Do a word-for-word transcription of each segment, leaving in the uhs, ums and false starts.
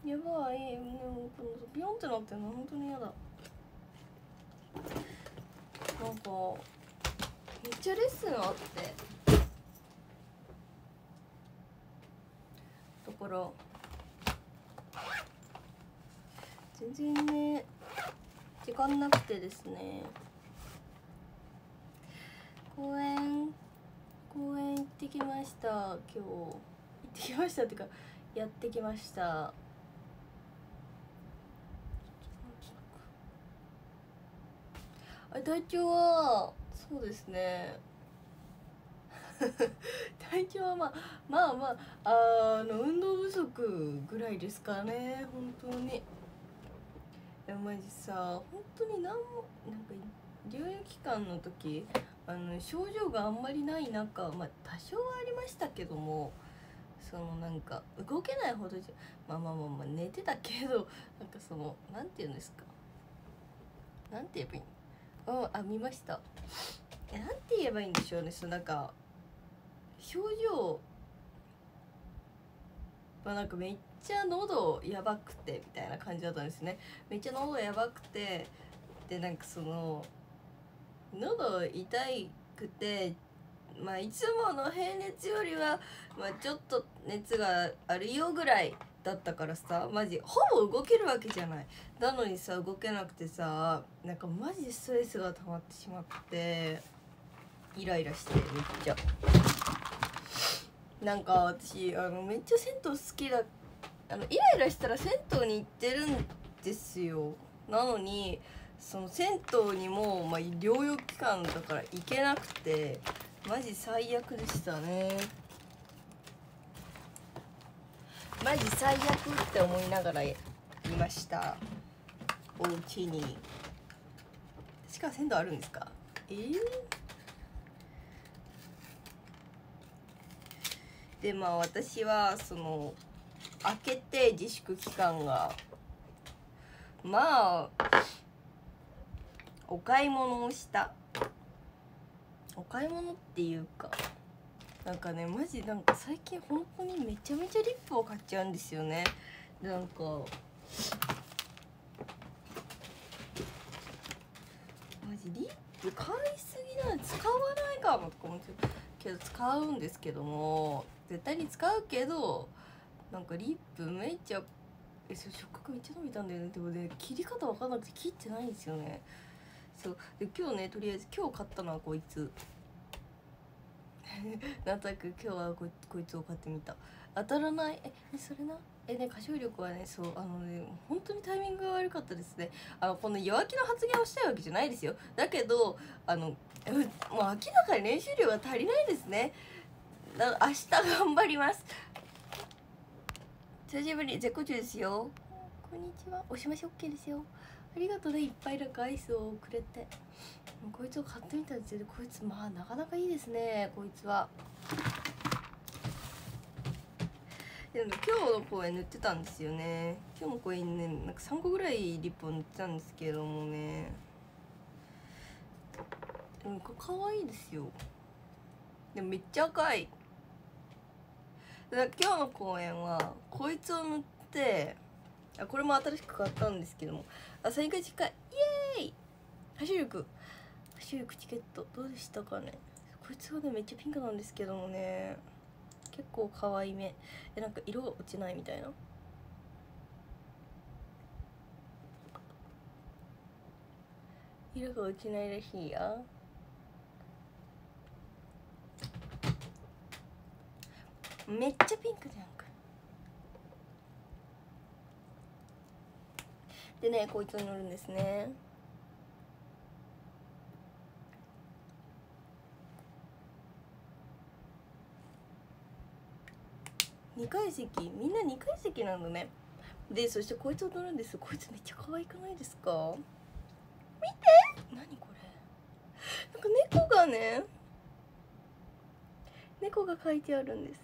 やばい、もうこのビヨンってなってるの本当に嫌だ。なんかめっちゃレッスンあってだから全然ね時間なくてですね、公園公園行ってきました。今日行ってきましたっていうかやってきました。あ、体調はそうですね体調はまあまあまああの運動不足ぐらいですかね本当に。いやマジさ本当になんもなんか療養期間の時あの症状があんまりない中、まあ多少はありましたけども、そのなんか動けないほどじゃまあまあまあまあ寝てたけど、なんかそのなんていうんですか、なんて言えばいいの、ああ見ました。えなんて言えばいいんでしょうね、そのなんか症状まあなんかめっちゃ喉やばくてみたいな感じだったんですね。めっちゃ喉やばくてでなんかその喉痛いくて、まあいつもの平熱よりは、まあ、ちょっと熱があるよぐらいだったからさ、マジほぼ動けるわけじゃない。なのにさ動けなくてさ、なんかマジでストレスが溜まってしまってイライラしてめっちゃ。なんか私あのめっちゃ銭湯好きだ、あのイライラしたら銭湯に行ってるんですよ。なのにその銭湯にも、まあ、療養期間だから行けなくてマジ最悪でしたね。マジ最悪って思いながらいました。お家にしか銭湯あるんですか？えー、でまあ私はその開けて自粛期間がまあお買い物をした。お買い物っていうかなんかねマジなんか最近本当にめちゃめちゃリップを買っちゃうんですよね。なんかマジリップ買いすぎなんで使わないかもとか思ってけど使うんですけども、絶対に使うけどなんかリップめっちゃえそ触覚めっちゃ伸びたんだよね。でもね切り方わかんなくて切ってないんですよね。そうで今日ねとりあえず今日買ったのはこいつなんとなく今日は こ, こいつを買ってみた。当たらないえそれなえね歌唱力はねそうあのね本当にタイミングが悪かったですね。あのこの弱気の発言をしたいわけじゃないですよ。だけどあのもう明らかに練習量が足りないですね。だ明日頑張ります。久しぶり絶好調ですよ。こんにちは。押しまし OK ですよ。ありがとうね、いっぱいなんかアイスをくれて。こいつを買ってみたんですけど、こいつまあなかなかいいですね。こいつはでも今日の公園塗ってたんですよね。今日の公園ねなんかさんこぐらいリップを塗ってたんですけどもね、でもかわいいですよ。でもめっちゃ赤い。だから今日の公園はこいつを塗って、あこれも新しく買ったんですけども、あサイン会近いイエーイ。走力走力チケットどうでしたかね。こいつがねめっちゃピンクなんですけどもね、結構可愛いめ。えなんか色が落ちないみたいな。色が落ちないらしいや。めっちゃピンクじゃんか。でねこいつに乗るんですね。にかい席みんなにかい席なのね。でそしてこいつを乗るんです。こいつめっちゃ可愛くないですか。見て何これ、なんか猫がね猫が描いてあるんです。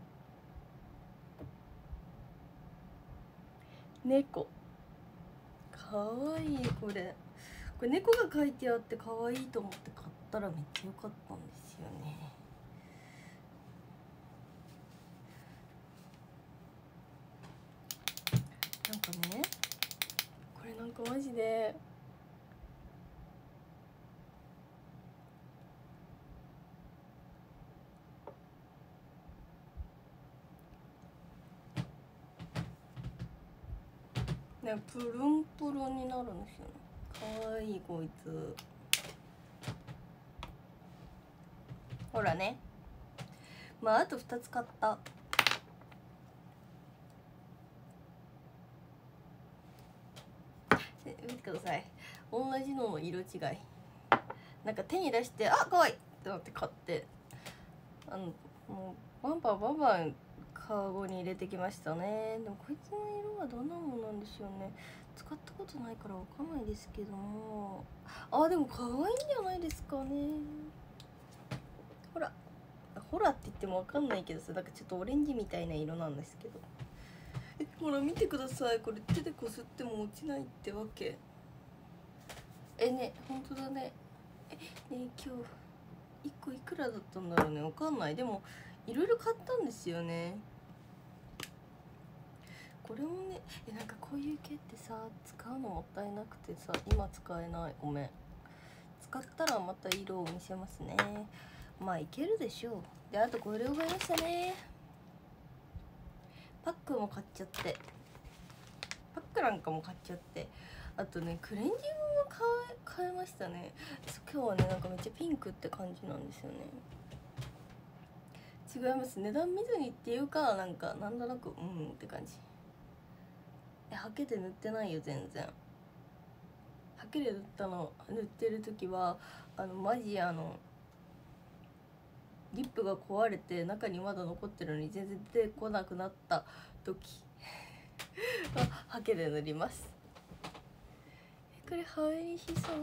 猫かわいい。これこれ猫が描いてあって可愛いと思って買ったらめっちゃ良かったんですよね。 なんかね、これなんかマジでね、プルンプルンになるんですよね。かわいいこいつ。ほらね、まああとふたつ買った。見てください、同じのの色違い。なんか手に出して「あ、かわいい!」ってなって買って、あのもうバンバンバンバンカゴに入れてきましたね。でもこいつの色はどんなものなんでしょうね。使ったことないからわかんないですけども、あ、でも可愛いんじゃないですかね。ほらほらって言ってもわかんないけどさ、なんかちょっとオレンジみたいな色なんですけど、え、ほら見てください、これ手でこすっても落ちないってわけ。えね、ほんとだね。えね、今日いっこいくらだったんだろうね、わかんない。でもいろいろ買ったんですよね。これもね、え、なんかこういう系ってさ、使うのもったいなくてさ、今使えない。ごめん。使ったらまた色を見せますね。まあいけるでしょう。で、あとこれを買いましたね。パックも買っちゃって、パックなんかも買っちゃって、あとねクレンジングも買え買えましたね。今日はね、なんかめっちゃピンクって感じなんですよね。違います、値段見ずにっていうか、なんかなんとなくうんって感じ。え、ハケで塗ってないよ全然。ハケで塗ったの、塗ってる時はあのマジあのリップが壊れて中にまだ残ってるのに全然出てこなくなった時はハケで塗ります。え、これ入りしそう。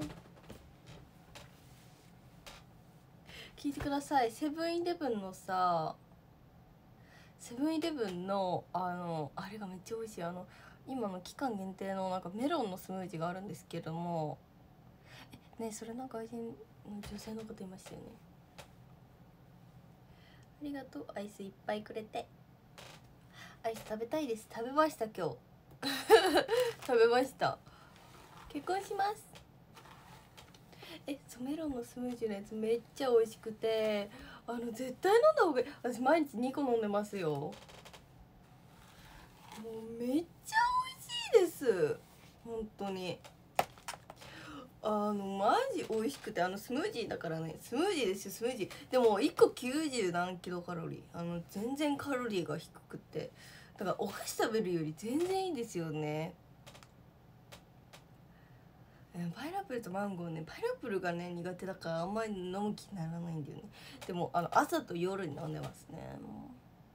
聞いてください、セブンイレブンのさ、セブンイレブンのあのあれがめっちゃ美味しい。あの今の期間限定のなんかメロンのスムージーがあるんですけども、えね、それなんか愛人の女性の方いましたよね。ありがとう、アイスいっぱいくれて。アイス食べたいです。食べました今日食べました。結婚します。え、そう、メロンのスムージーのやつめっちゃ美味しくて、あの絶対飲んだ方がいい。私毎日にこ飲んでますよ。もうめっちゃ美味しいです、本当に。あのマジ美味しくて、あのスムージーだからね、スムージーですよ、スムージー。でもいっこきゅうじゅう何キロカロリー、あの全然カロリーが低くて、だからお菓子食べるより全然いいですよね。パイナップルとマンゴーね、パイナップルがね苦手だからあんまり飲む気にならないんだよね。でもあの朝と夜に飲んでますね。も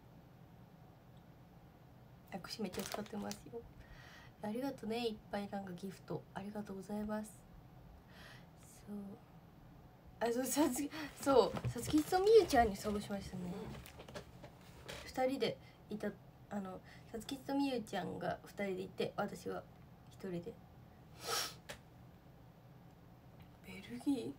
う私めっちゃ使ってますよ。ありがとうね、いっぱいなんかギフトありがとうございます。そう、あ、そう、さつき、そうさつきとみゆちゃんにそうしましたね。ふたりでいた。あのさつきとみゆちゃんがふたりでいて、私がひとりで。ベルギ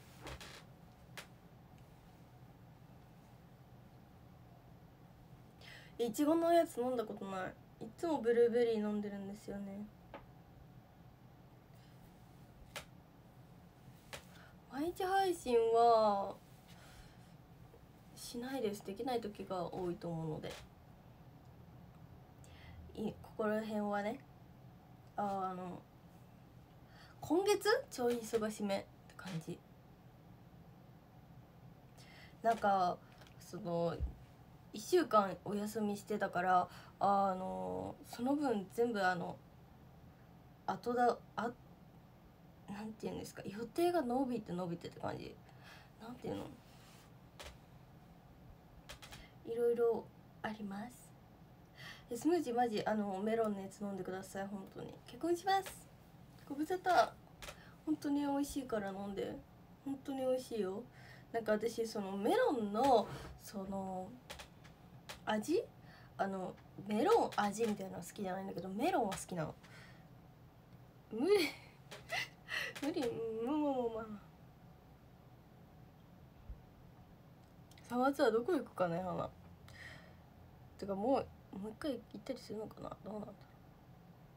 ーいちごのやつ飲んだことない。いつもブルーベリー飲んでるんですよね。毎日配信はしないです。できない時が多いと思うので、いここら辺はね、ああの今月ちょい忙しめって感じ。なんかそのいっしゅうかんお休みしてたから、あのその分全部あの後だあなんていうんですか、予定が伸びて伸びてって感じ。なんていうの、いろいろあります。スムージーマジあのメロンのやつ飲んでください。本当に結婚します。ご無沙汰。本当に美味しいから飲んで。本当に美味しいよ。なんか私そのメロンのその味、あのメロン味みたいなの好きじゃないんだけど、メロンは好きなの。無理無理、むむむむ。さんがつはどこ行くかね、花。てかもうもう一回行ったりするのかな、どうなんだろ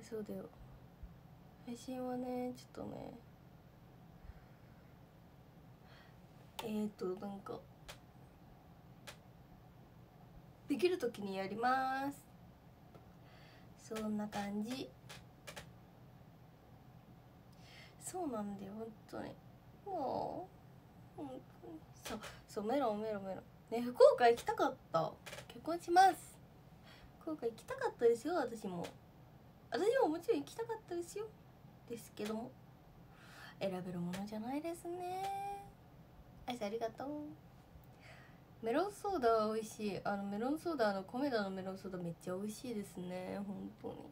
そうだよ、配信はねちょっとねえーとなんかできる時にやります。そんな感じ。そうなんだよ本当に。もう本当にそうそうメロンメロンメロンね。福岡行きたかった。結婚します。福岡行きたかったですよ。私も私ももちろん行きたかったですよ。ですけども選べるものじゃないですね。あいさんありがとう。メロンソーダは美味しい。あのメロンソーダのコメダのメロンソーダめっちゃ美味しいですね本当に。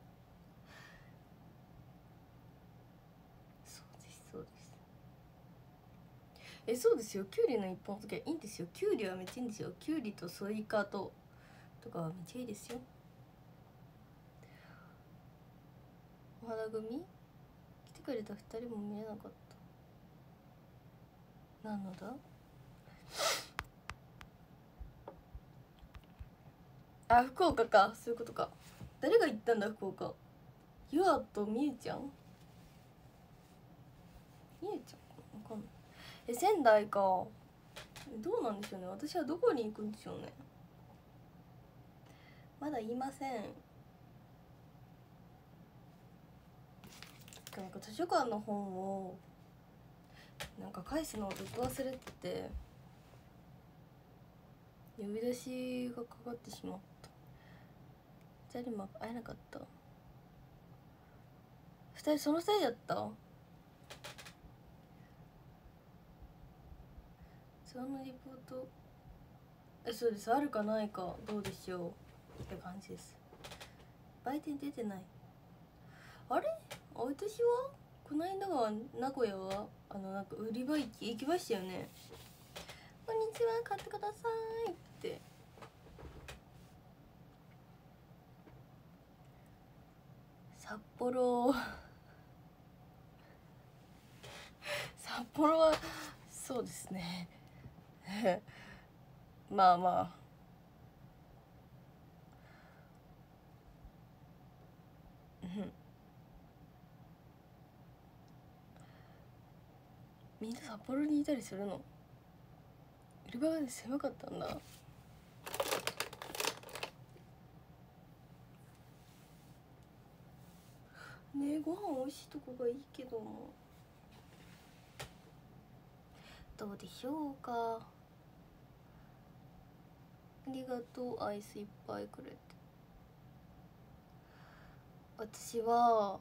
そうですそうです。えそうですよ。きゅうりの一本漬けいいんですよ。きゅうりはめっちゃいいんですよ。きゅうりとソイカととかはめっちゃいいですよ。お花組来てくれたふたりも見れなかった。何のだあ、福岡か。そういうことか。誰が行ったんだ福岡。ゆあとみゆちゃんみゆちゃんわかんない。え仙台か。どうなんでしょうね。私はどこに行くんでしょうね。まだ言いません。なんか図書館の本をなんか返すのをずっと忘れてて呼び出しがかかってしまった。ふたりも会えなかった。ふたりそのせいだった。そのリポートえそうです。あるかないかどうでしょうって感じです。売店出てない。あれ私はこの間は名古屋はあのなんか売り場行き行きましたよね。こんにちは買ってくださいって札幌札幌はそうですねまあまあみんな札幌にいたりするの。売り場が狭かったんだ。ねえご飯美味しいとこがいいけどもどうでしょうか。ありがとうアイスいっぱいくれて。私は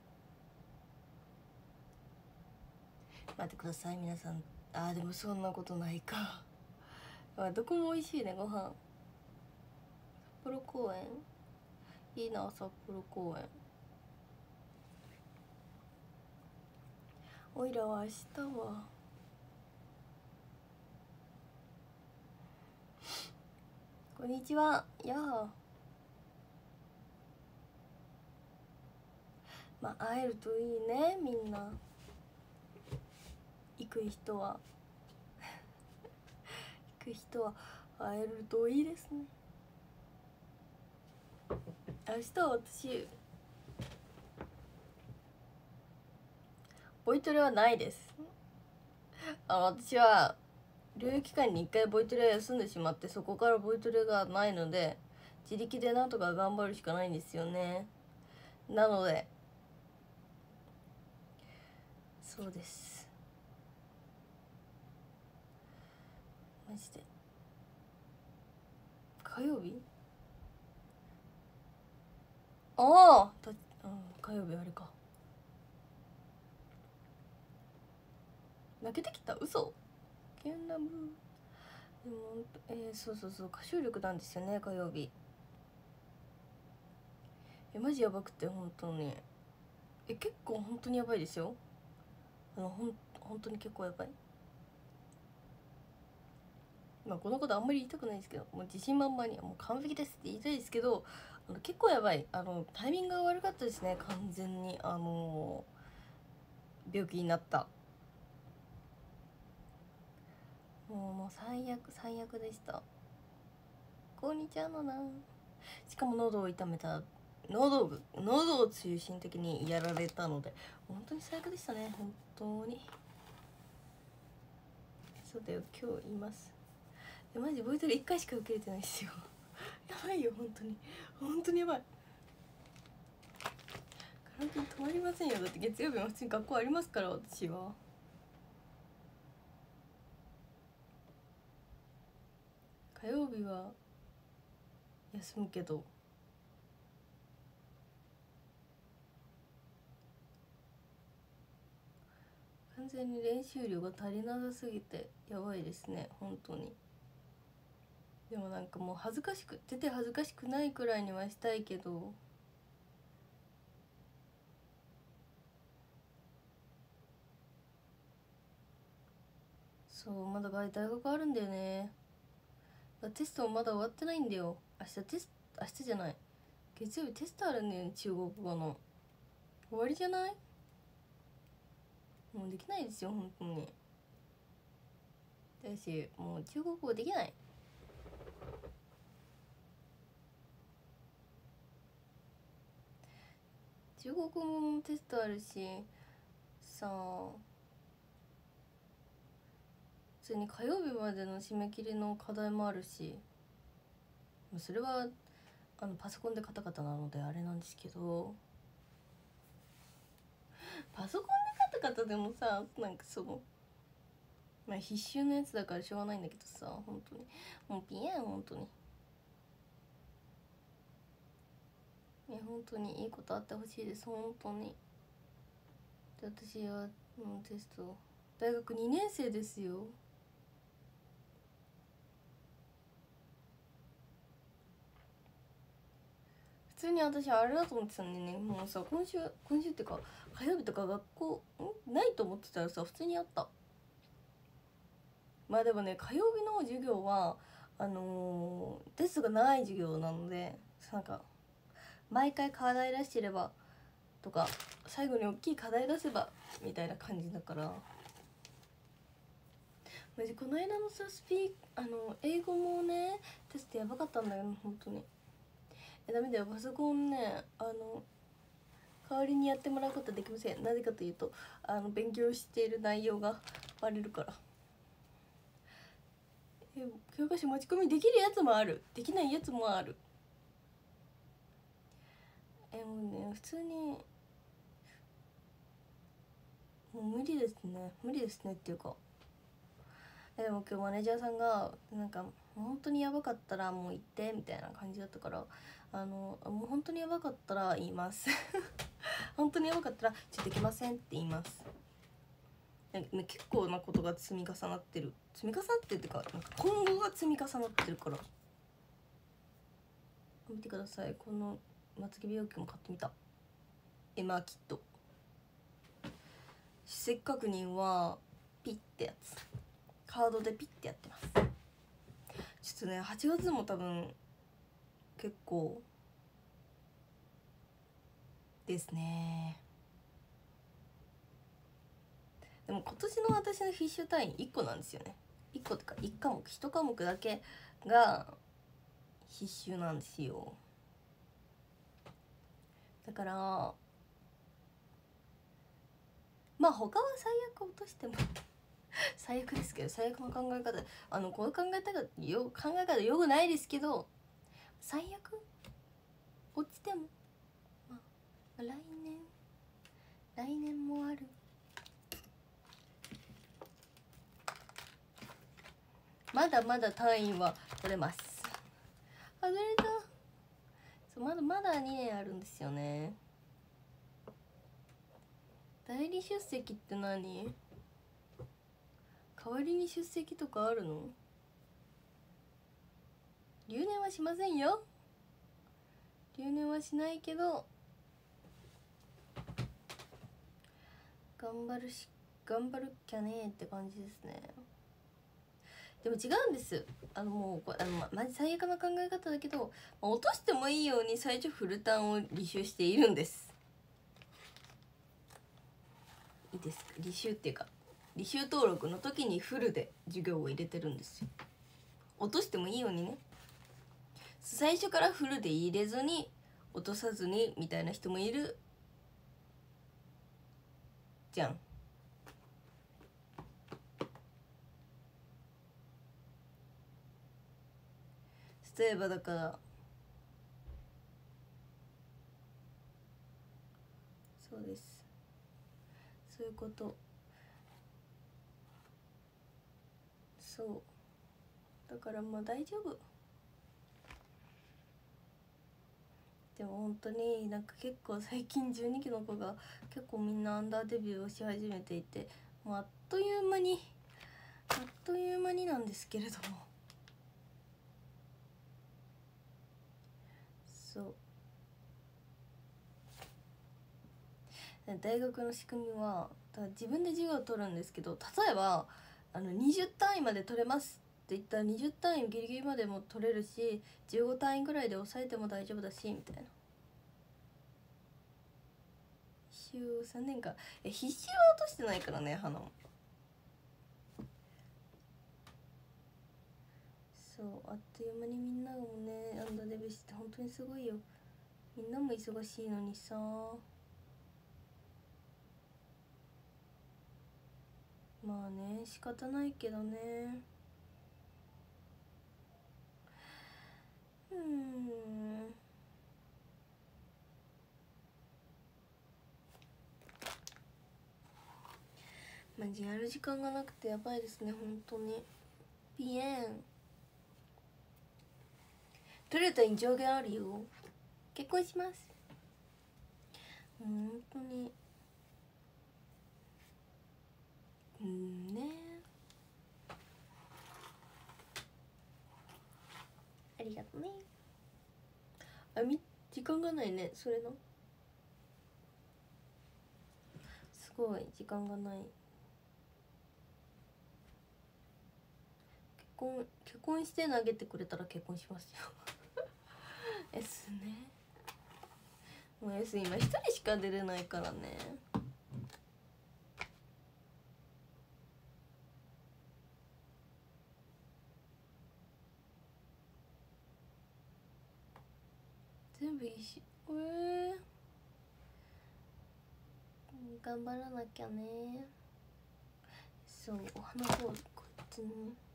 待ってください皆さん。あーでもそんなことないかあどこも美味しいねご飯。札幌公園いいな。札幌公園おいらは明日はこんにちは。やあまあ会えるといいね。みんな行く人は行く人は会えるといいですね。明日は私ボイトレはないです。あの私は療養期間にいっかいボイトレ休んでしまってそこからボイトレがないので自力でなんとか頑張るしかないんですよね。なのでそうですマジで。火曜日ああた、うん、火曜日あれか。泣けてきた嘘ケンラブでもえー、そうそうそう歌唱力なんですよね火曜日。えマジやばくて本当にえ結構本当にやばいですよ。あのほん本当に結構やばい。まあこのことあんまり言いたくないですけどもう自信満々にもう完璧ですって言いたいですけどあの結構やばい。あのタイミングが悪かったですね完全に。あのー、病気になったもうもう最悪最悪でした。こんにちはのなしかも喉を痛めた喉が喉を中心的にやられたので本当に最悪でしたね。本当にそうだよ。今日言います。えマジボイトレいっかいしか受けれてないですよやばいよ本当に本当にやばい。カラオケに止まりませんよ。だって月曜日も普通に学校ありますから私は。火曜日は休むけど完全に練習量が足りなさすぎてやばいですね本当に。でもなんかもう恥ずかしく出て恥ずかしくないくらいにはしたいけどそうまだ大学あるんだよね。テストもまだ終わってないんだよ。明日テスト明日じゃない月曜日テストあるんだよね。中国語の終わりじゃない？もうできないですよ本当に。だしもう中国語できない。中国語もテストあるしさあ普通に火曜日までの締め切りの課題もあるしそれはあのパソコンでカタカタなのであれなんですけどパソコンでカタカタでもさなんかそのまあ必修のやつだからしょうがないんだけどさ本当にもうピエン本当にいや本当にいいことあってほしいです本当に。で私はもうテスト大学にねん生ですよ。普通に私あれだと思ってたんでね。もうさ今週今週っていうか火曜日とか学校んないと思ってたらさ普通にあった。まあでもね火曜日の授業はあのー、テストがない授業なのでなんか毎回課題出してればとか最後に大きい課題出せばみたいな感じだからマジこの間のさスピーあの英語もねテストやばかったんだよ本当に。えダメだよパソコンねあの代わりにやってもらうことはできません。なぜかというとあの勉強している内容がバレるから。え教科書持ち込みできるやつもあるできないやつもある。えもうね普通にもう無理ですね無理ですねっていうかでも今日マネージャーさんがなんか本当にやばかったらもう行ってみたいな感じだったからあのもう本当にやばかったら言います本当にやばかったらちょっとできませんって言います。ね、結構なことが積み重なってる積み重なってるっていうかなんか今後が積み重なってるから見てください。このまつげ美容器も買ってみたエマーキット。出席確認はピッてやつカードでピッてやってます。ちょっとねはちがつも多分結構ですね。でも今年の私の必修単位いっこなんですよね。いっこってかいち科目いち科目だけが必修なんですよ。だからまあ他は最悪落としても最悪ですけど最悪の考え方あのこういう考え方よ考え方よくないですけど最悪落ちても、まあ、来年来年もある。まだまだ単位は取れます。外れた。そうまだまだにねんあるんですよね。代理出席って何？代わりに出席とかあるの？留年はしませんよ。留年はしないけど頑張るし頑張るっきゃねーって感じですね。でも違うんです。あのもうこれあの、ま、マジ最悪な考え方だけど、まあ、落としてもいいように最初フルタンを履修しているんです。いいですか？履修っていうか履修登録の時にフルで授業を入れてるんですよ。落としてもいいようにね。最初からフルで入れずに落とさずにみたいな人もいるじゃん。例えばだからそうです、そういうこと。そうだからまあ大丈夫。でも本当になんか結構最近じゅうにきの子が結構みんなアンダーデビューをし始めていて、もうあっという間にあっという間になんですけれども、そう大学の仕組みはだから自分で授業を取るんですけど、例えばあのにじゅう単位まで取れますって言ったらにじゅう単位ギリギリまでも取れるし、じゅうご単位ぐらいで抑えても大丈夫だしみたいな。必修さんねんかんえ必修は落としてないからね、花も。そうあっという間にみんながもねアンダーデビューして本当にすごいよ。みんなも忙しいのにさ。まあね仕方ないけどね。うーんマジやる時間がなくてやばいですね本当に。ピエントレーターに上限あるよ。結婚します。本当にうんね。ありがとね。あみ時間がないねそれの。すごい時間がない。結婚結婚して投げてくれたら結婚しますよS ね。もう S 今一人しか出れないからね。全部いいしえー、頑張らなきゃね。そうお花ボールこいつね。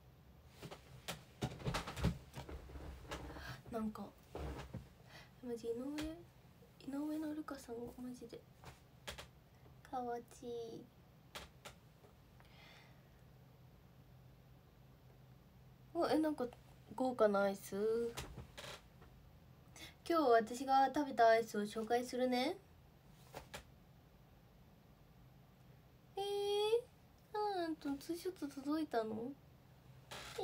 なんかマジ井上井上のルカさんがマジでかわちい。おえなんか豪華なアイス。今日私が食べたアイスを紹介するね。えー、あーんとツーショット届いたの。え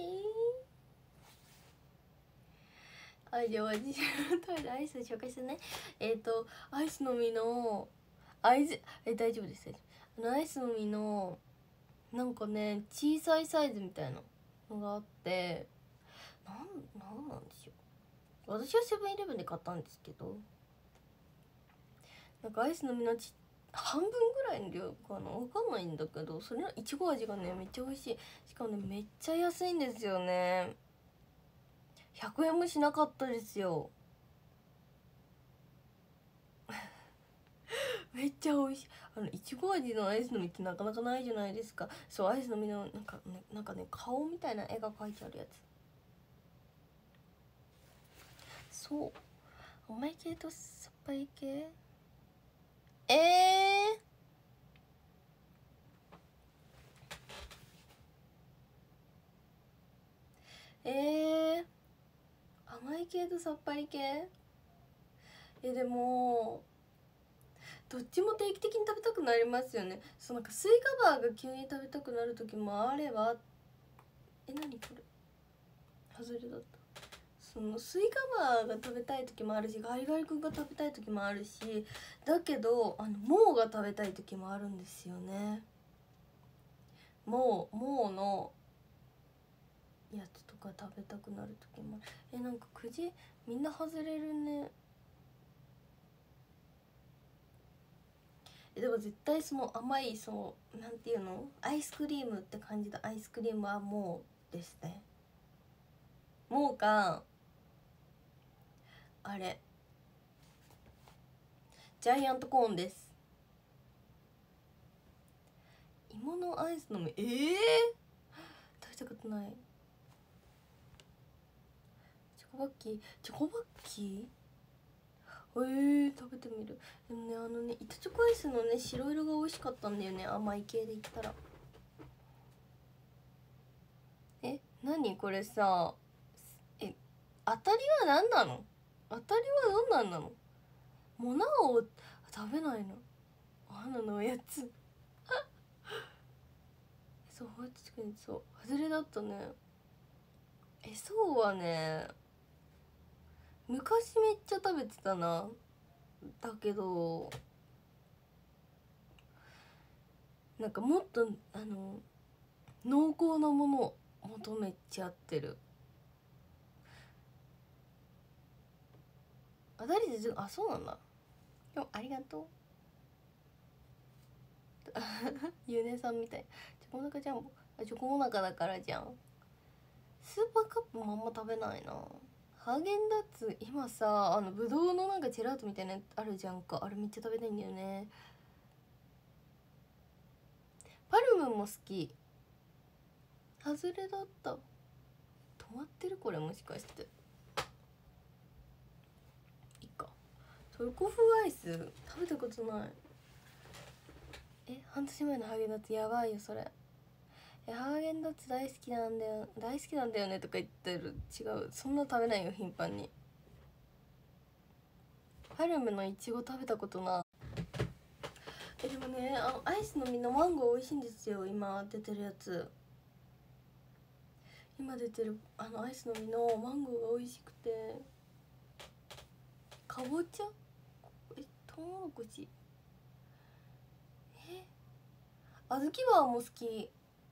ー、あじゃあ私が食べたアイスを紹介するね。えっ、ー、とアイスの実のアイスえ大丈夫です大丈夫。あのアイスの実のなんかね小さいサイズみたいなのがあって、なんなんなんでしょう。私はセブンイレブンで買ったんですけど、なんかアイスの実のち半分ぐらいの量かなわかんないんだけど、それのいちご味がねめっちゃ美味しい。しかもねめっちゃ安いんですよね。ひゃくえんもしなかったですよめっちゃ美味しい。あのいちご味のアイスの実ってなかなかないじゃないですか。そうアイスの実のなんかねなんかね顔みたいな絵が描いてあるやつ。そう甘い系とさっぱり系。えー、えー、甘い系とさっぱり系。えでもどっちも定期的に食べたくなりますよね。そうなんかスイカバーが急に食べたくなる時もあれば、え何これ外れだった。そのスイカバーが食べたい時もあるし、ガリガリ君が食べたい時もあるし、だけどあのモーが食べたい時もあるんですよね。モーモーのやつとか食べたくなる時もある。えなんかくじみんな外れるね。でも絶対その甘いそのなんていうのアイスクリームって感じたアイスクリームはもうですね。もうかあれジャイアントコーンです。芋のアイスの実、えー、食べたことない。チョコバッキー、チョコバッキー、えー、食べてみる。でもね、あのね、板チョコアイスのね、白色が美味しかったんだよね、甘い系で言ったら。え、何これさ、え、当たりは何なの？当たりはどんなんなの？モナを食べないの？花のおやつそう、確かにそう、外れだったね。え、そうはね、昔めっちゃ食べてたな。だけどなんかもっとあの濃厚なものを求めちゃってる。あだりで、あ、そうなんだ。でもありがとうゆうねさんみたい。チョコモナカジャンボ、あ、チョコモナカだからじゃん。スーパーカップもあんま食べないな。ハーゲンダッツ今さ、あのブドウのなんかジェラートみたいなやつあるじゃんか、あれめっちゃ食べたいんだよね。パルムも好き。外れだった。止まってるこれ、もしかして。いいか。トルコ風アイス食べたことない。え、半年前のハーゲンダッツやばいよそれ。え、ハーゲンダッツ大好きなんだよ大好きなんだよねとか言ってる。違う、そんな食べないよ頻繁に。パルムのいちご食べたことない。え、でもね、あのアイスの実のマンゴー美味しいんですよ。今出てるやつ、今出てるあのアイスの実のマンゴーが美味しくて。かぼちゃ、え、トウモロコシ、え、あずきバーも好き。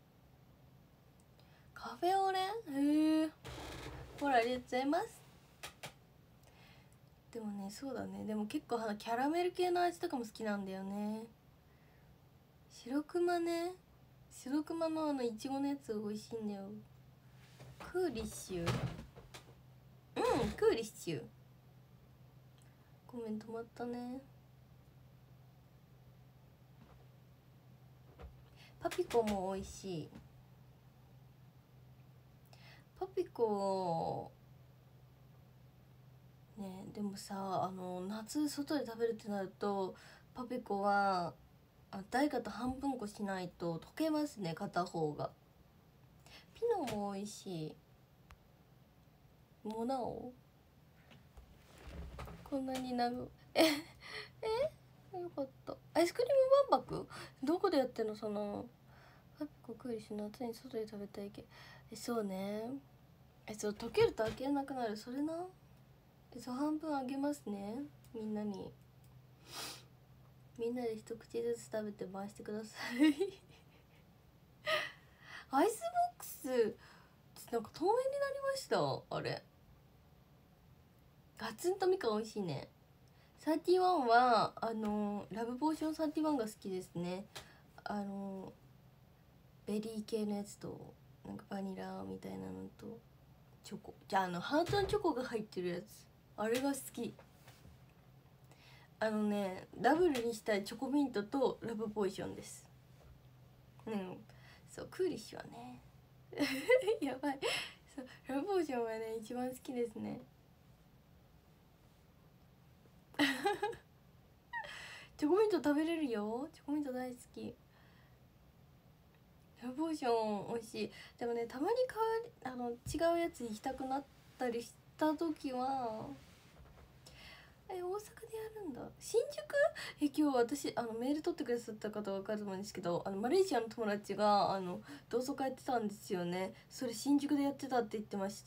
カフェオレ、へえ、ほらありがとうございます。でもね、そうだね、でも結構キャラメル系の味とかも好きなんだよね。白熊ね、白熊のあのいちごのやつ美味しいんだよ。クーリッシュ、うん、クーリッシュ。ごめん止まったね。パピコも美味しい。パピコね。でもさ、あの夏外で食べるってなるとパピコはあ誰かと半分こしないと溶けますね、片方が。ピノも美味しい。モナオこんなに長ええよかった。アイスクリーム万博どこでやってんのその。パピコクーリッシュ夏に外で食べたいけ。え、そうね。え、そう溶けると開けなくなる、それな。え、そう半分あげますね、みんなに。みんなで一口ずつ食べて回してくださいアイスボックスなんか透明になりました。あれガツンとみかん美味しいね。サーティワンはあのラブポーションサーティワンが好きですね。あのベリー系のやつとなんかバニラみたいなのとチョコ、じゃああのハートのチョコが入ってるやつ、あれが好き。あのね、ダブルにしたいチョコミントとラブポーションです。うん、そうクーリッシュはねやばい、そうラブポーションはね一番好きですねチョコミント食べれるよ、チョコミント大好き。ラブポーション美味しい。でもね、たまに変わりあの違うやつ行きたくなったりした時は、え、大阪でやるんだ、新宿。え、今日私あのメール取ってくださった方分かると思うんですけど、あのマレーシアの友達があの同窓会やってたんですよね。それ新宿でやってたって言ってました。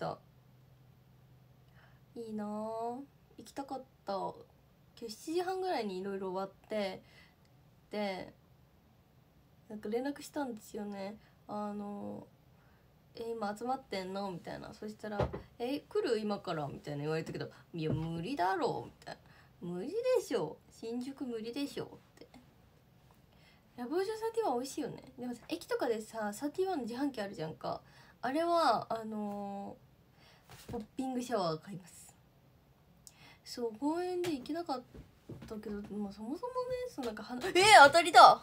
いいなぁ、行きたかった。今日しちじはんぐらいにいろいろ終わって、でなんか連絡したんですよね。あのえ今集まってんのみたいな。そしたら「え来る今から」みたいな言われたけど「いや無理だろ」みたいな。無理でしょ新宿無理でしょって。ラブオーションサーティワン美味しいよね。でもさ駅とかでさサーティワンの自販機あるじゃんか。あれはあのー、ポッピングシャワー買います。そう公園で行けなかっだけど、まあ、そもそもねそのなんかはえー、当たりだ。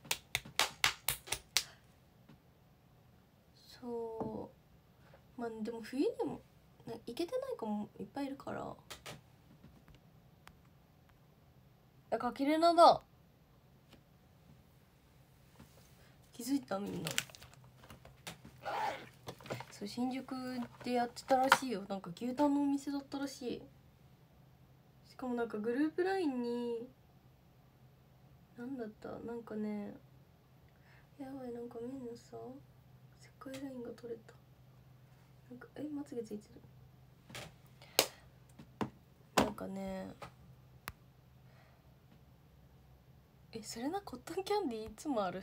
そうまあでも冬でもいけてない子もいっぱいいるから。あ、かけれなだ。気づいたみんな。そう新宿でやってたらしいよ。なんか牛タンのお店だったらしい。しかもなんかグループラインになんだったなんかね、やばい、なんかみんなさ世界ラインが取れた。なんかえまつげついてる。なんかねえそれな、コットンキャンディーいつもある。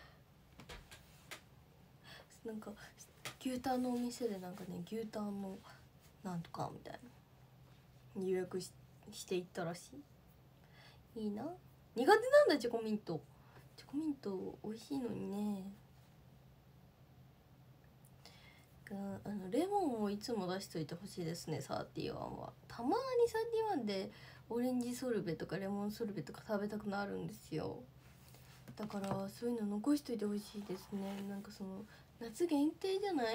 なんか牛タンのお店でなんかね牛タンのなんとかみたいな予約 し, していったらしい。いいな。苦手なんだチョコミント。チョコミント美味しいのにね。あのレモンをいつも出しといてほしいですね。サーティワンはたまにサーティワンでオレンジソルベとかレモンソルベとか食べたくなるんですよ。だからそういうの残しといてほしいですね。なんかその夏限定じゃない？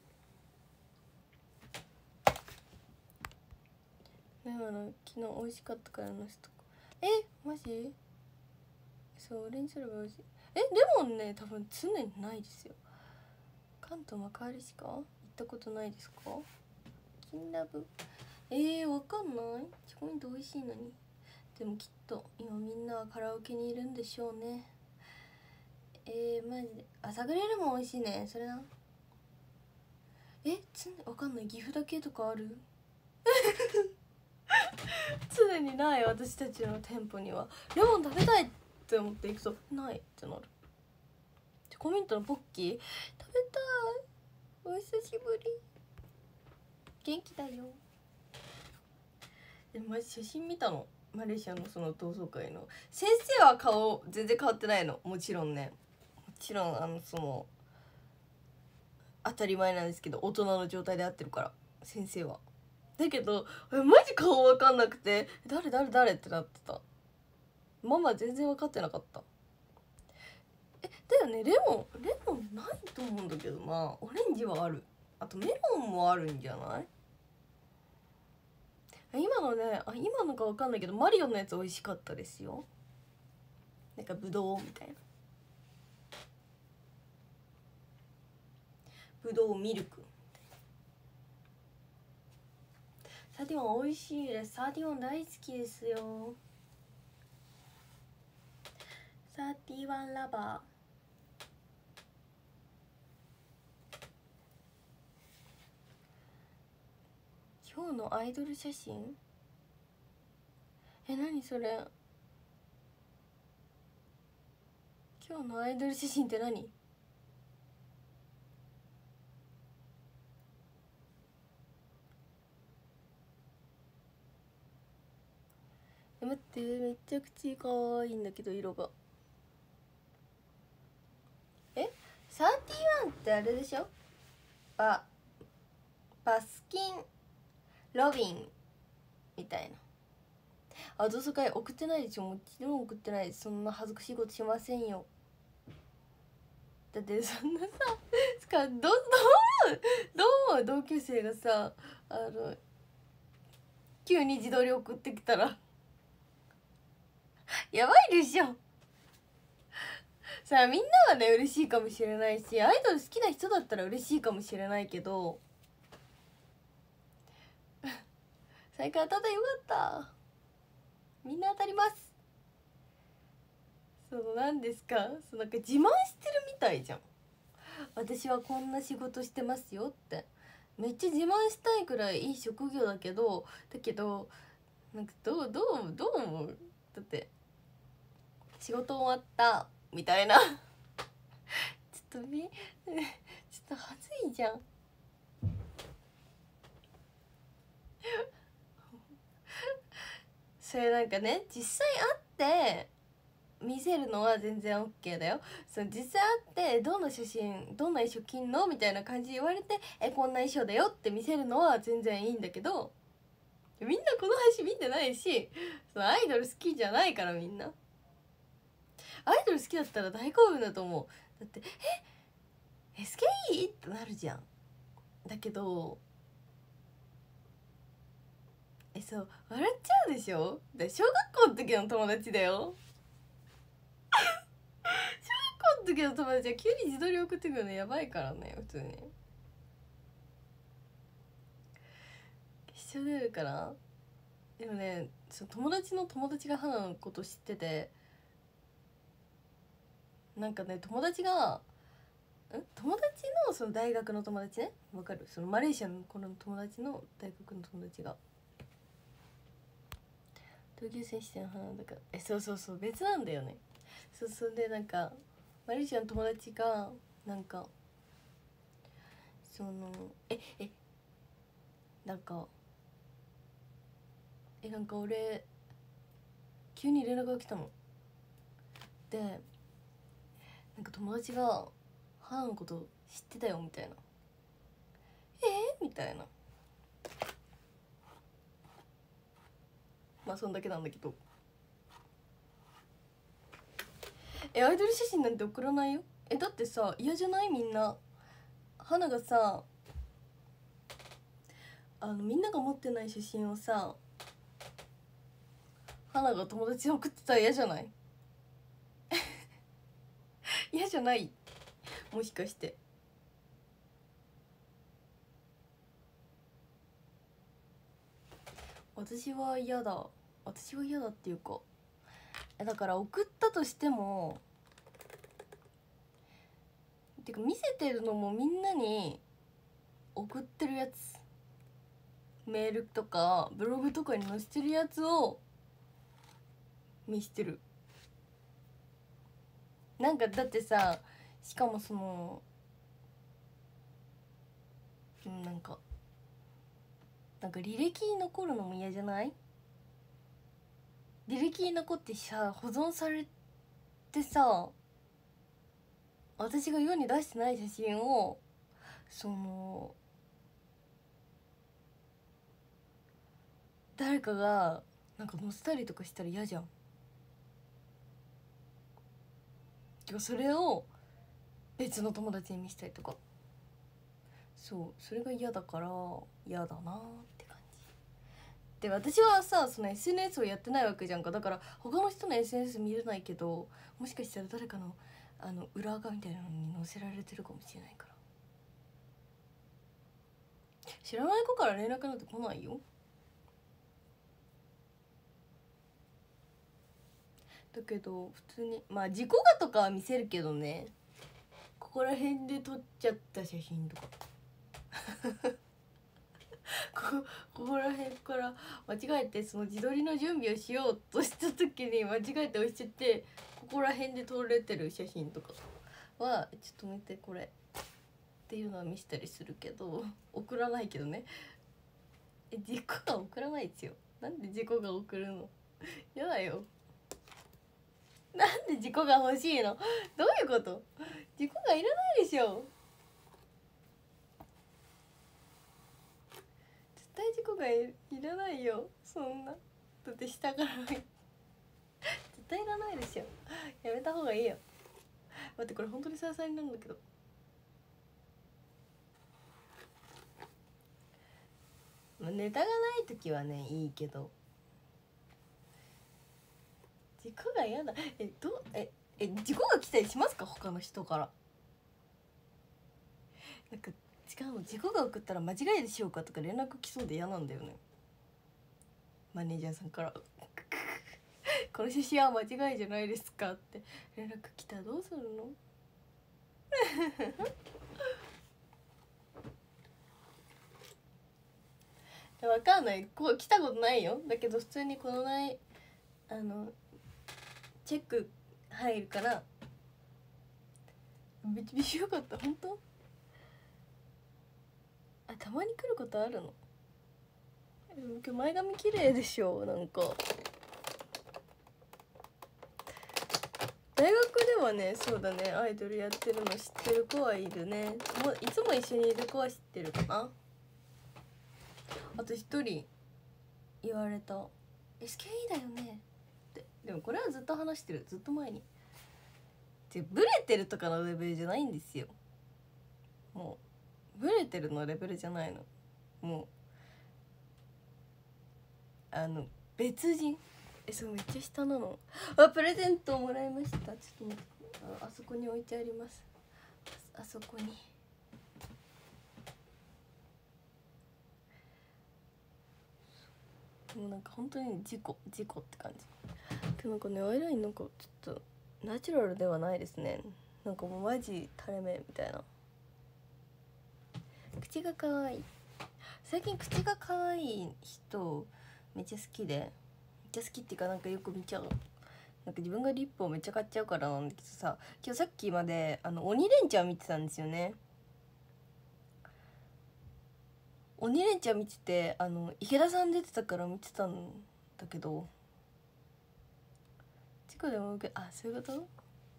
だから昨日美味しかったからのしとか。えマジ？そうオレンジソルベ美味しい。えレモンね多分常にないですよ。関東幕張しか行ったことないですか？金ラブえー、わかんない。チョコミント美味しいのに。でもきっと今みんなはカラオケにいるんでしょうね。えー、マジで朝グレレも美味しいね。それな。えつわかんない。岐阜だけとかある？常にない。私たちの店舗にはレモン食べたいって思って行くとないってなる。チョコミントのポッキー食べたい。お久しぶり。元気だよ。でもマジ写真見たの。マレーシアのその同窓会の先生は顔全然変わってないの。もちろんね、もちろんあのその当たり前なんですけど大人の状態で会ってるから先生は。だけどマジ顔分かんなくて誰誰誰ってなってた。ママ全然分かってなかった。えだよね。レモンレモンないと思うんだけどな。オレンジはある。あとメロンもあるんじゃない？今のねあ今のか分かんないけどマリオのやつ美味しかったですよ。なんかブドウみたいな。ブドウミルク。サーティワン美味しいです。サーティワン大好きですよ。サーティワンラバー。今日のアイドル写真え何それ。今日のアイドル写真って何？え待ってめっちゃ口かわいいんだけど色が。えサーティワンってあれでしょ。ババスキンロビンみたいな。あ同窓会送ってないでしょ。もちろん送ってないです。そんな恥ずかしいことしませんよ。だってそんなさつかどどうどう思う同級生がさあの急に自撮り送ってきたらやばいでしょ。さあみんなはね嬉しいかもしれないしアイドル好きな人だったら嬉しいかもしれないけど最近当たったよかった。みんな当たります。その何ですかそのなんか自慢してるみたいじゃん。私はこんな仕事してますよってめっちゃ自慢したいくらいいい職業だけどだけどなんかどうどうどう思う？だって仕事終わったみたいなちょっとみちょっとはずいじゃんそれなんかね実際会って見せるのは全然 OK だよ。その実際会ってどんな写真どんな衣装着んのみたいな感じで言われてえこんな衣装だよって見せるのは全然いいんだけどみんなこの配信見てないし、そのアイドル好きじゃないから。みんなアイドル好きだったら大興奮だと思う。だってえ エスケーイー ってなるじゃん。だけどえそう笑っちゃうでしょ。で小学校の時の友達だよ小学校の時の友達は急に自撮り送ってくるのやばいからね。普通に一緒出るから。でもね、その友達の友達が花のこと知ってて、なんかね友達がん友達のその大学の友達ね、わかる？そのマレーシアのこの友達の大学の友達が同級生しての花だから、えそうそうそう別なんだよね。そうそうでなんかマレーシアの友達がなんかそのええなんかえなんか俺急に連絡が来たので、なんか友達が花のこと知ってたよみたいな。えー、みたいな。まあそんだけなんだけど、えアイドル写真なんて送らないよ。えだってさ嫌じゃない？みんな花がさあのみんなが持ってない写真をさ花が友達に送ってたら嫌じゃない？嫌じゃない？もしかして。私は嫌だ。私は嫌だっていうか、だから送ったとしてもてか見せてるのもみんなに送ってるやつ、メールとかブログとかに載せてるやつを見してる。なんかだってさ、しかもそのなんかなんか履歴に残るのも嫌じゃない？履歴に残ってさ保存されてさ、私が世に出してない写真をその誰かがなんか載せたりとかしたら嫌じゃん。てかそれを別の友達に見せたりとか、そうそれが嫌だから嫌だなって感じで、私はさその エスエヌエス をやってないわけじゃんか。だから他の人の エスエヌエス 見れないけど、もしかしたら誰かのあの裏垢みたいなのに載せられてるかもしれないから。知らない子から連絡なんて来ないよ。だけど普通にまあ自己画とかは見せるけどね、ここら辺で撮っちゃった写真とかこ, ここら辺から間違えてその自撮りの準備をしようとした時に間違えて押しちゃって、ここら辺で撮れてる写真とかはちょっと見てこれっていうのは見せたりするけど、送らないけどね。え自己が送らないですよ。なんで自己が送るの？やだよ。なんで自己が欲しいの？どういうこと？自己がいらないでしょ。絶対自己が い, いらないよ。そんなだって下から絶対いらないでしょ。やめた方がいいよ。待ってこれ本当にサラサラになるんだけど。まあ、ネタがない時はねいいけど、自己が嫌だ。えどええ自己が来たりしますか？他の人から。なんか違うの、自己が送ったら間違いでしょうかとか連絡来そうで嫌なんだよね。マネージャーさんからこの写真は間違いじゃないですかって連絡来たらどうするの？わかんない、こう来たことないよ。だけど普通にこの前あのチェック入るからビチビチよかった。本当？あたまに来ることあるの？今日前髪綺麗でしょ。なんか大学ではね、そうだね、アイドルやってるの知ってる子はいるね。もういつも一緒にいる子は知ってるかな。あと一人言われた。 エスケーイー だよねって。でもこれはずっと話してる、ずっと前に。でブレてるとかのレベルじゃないんですよ。もうブレてるのレベルじゃないの。もうあの別人。え、そう、めっちゃ下なの。あ、プレゼントをもらいました。ちょっと待って、あ、あそこに置いてあります。 あ, あそこに。もうなんか本当に事故事故って感じ。でもなんかね、アイラインなんかちょっとナチュラルではないですね。なんかもうマジ垂れ目みたいな。口が可愛い。最近口が可愛い人めっちゃ好きで、めっちゃ好きっていうか、なんかよく見ちゃう。なんか自分がリップをめっちゃ買っちゃうからなんだけどさ、今日さっきまであの鬼レンチャン見てたんですよね。鬼レンチャン見てて、あの池田さん出てたから見てたんだけど、事故でも受け、あ、そういうこと。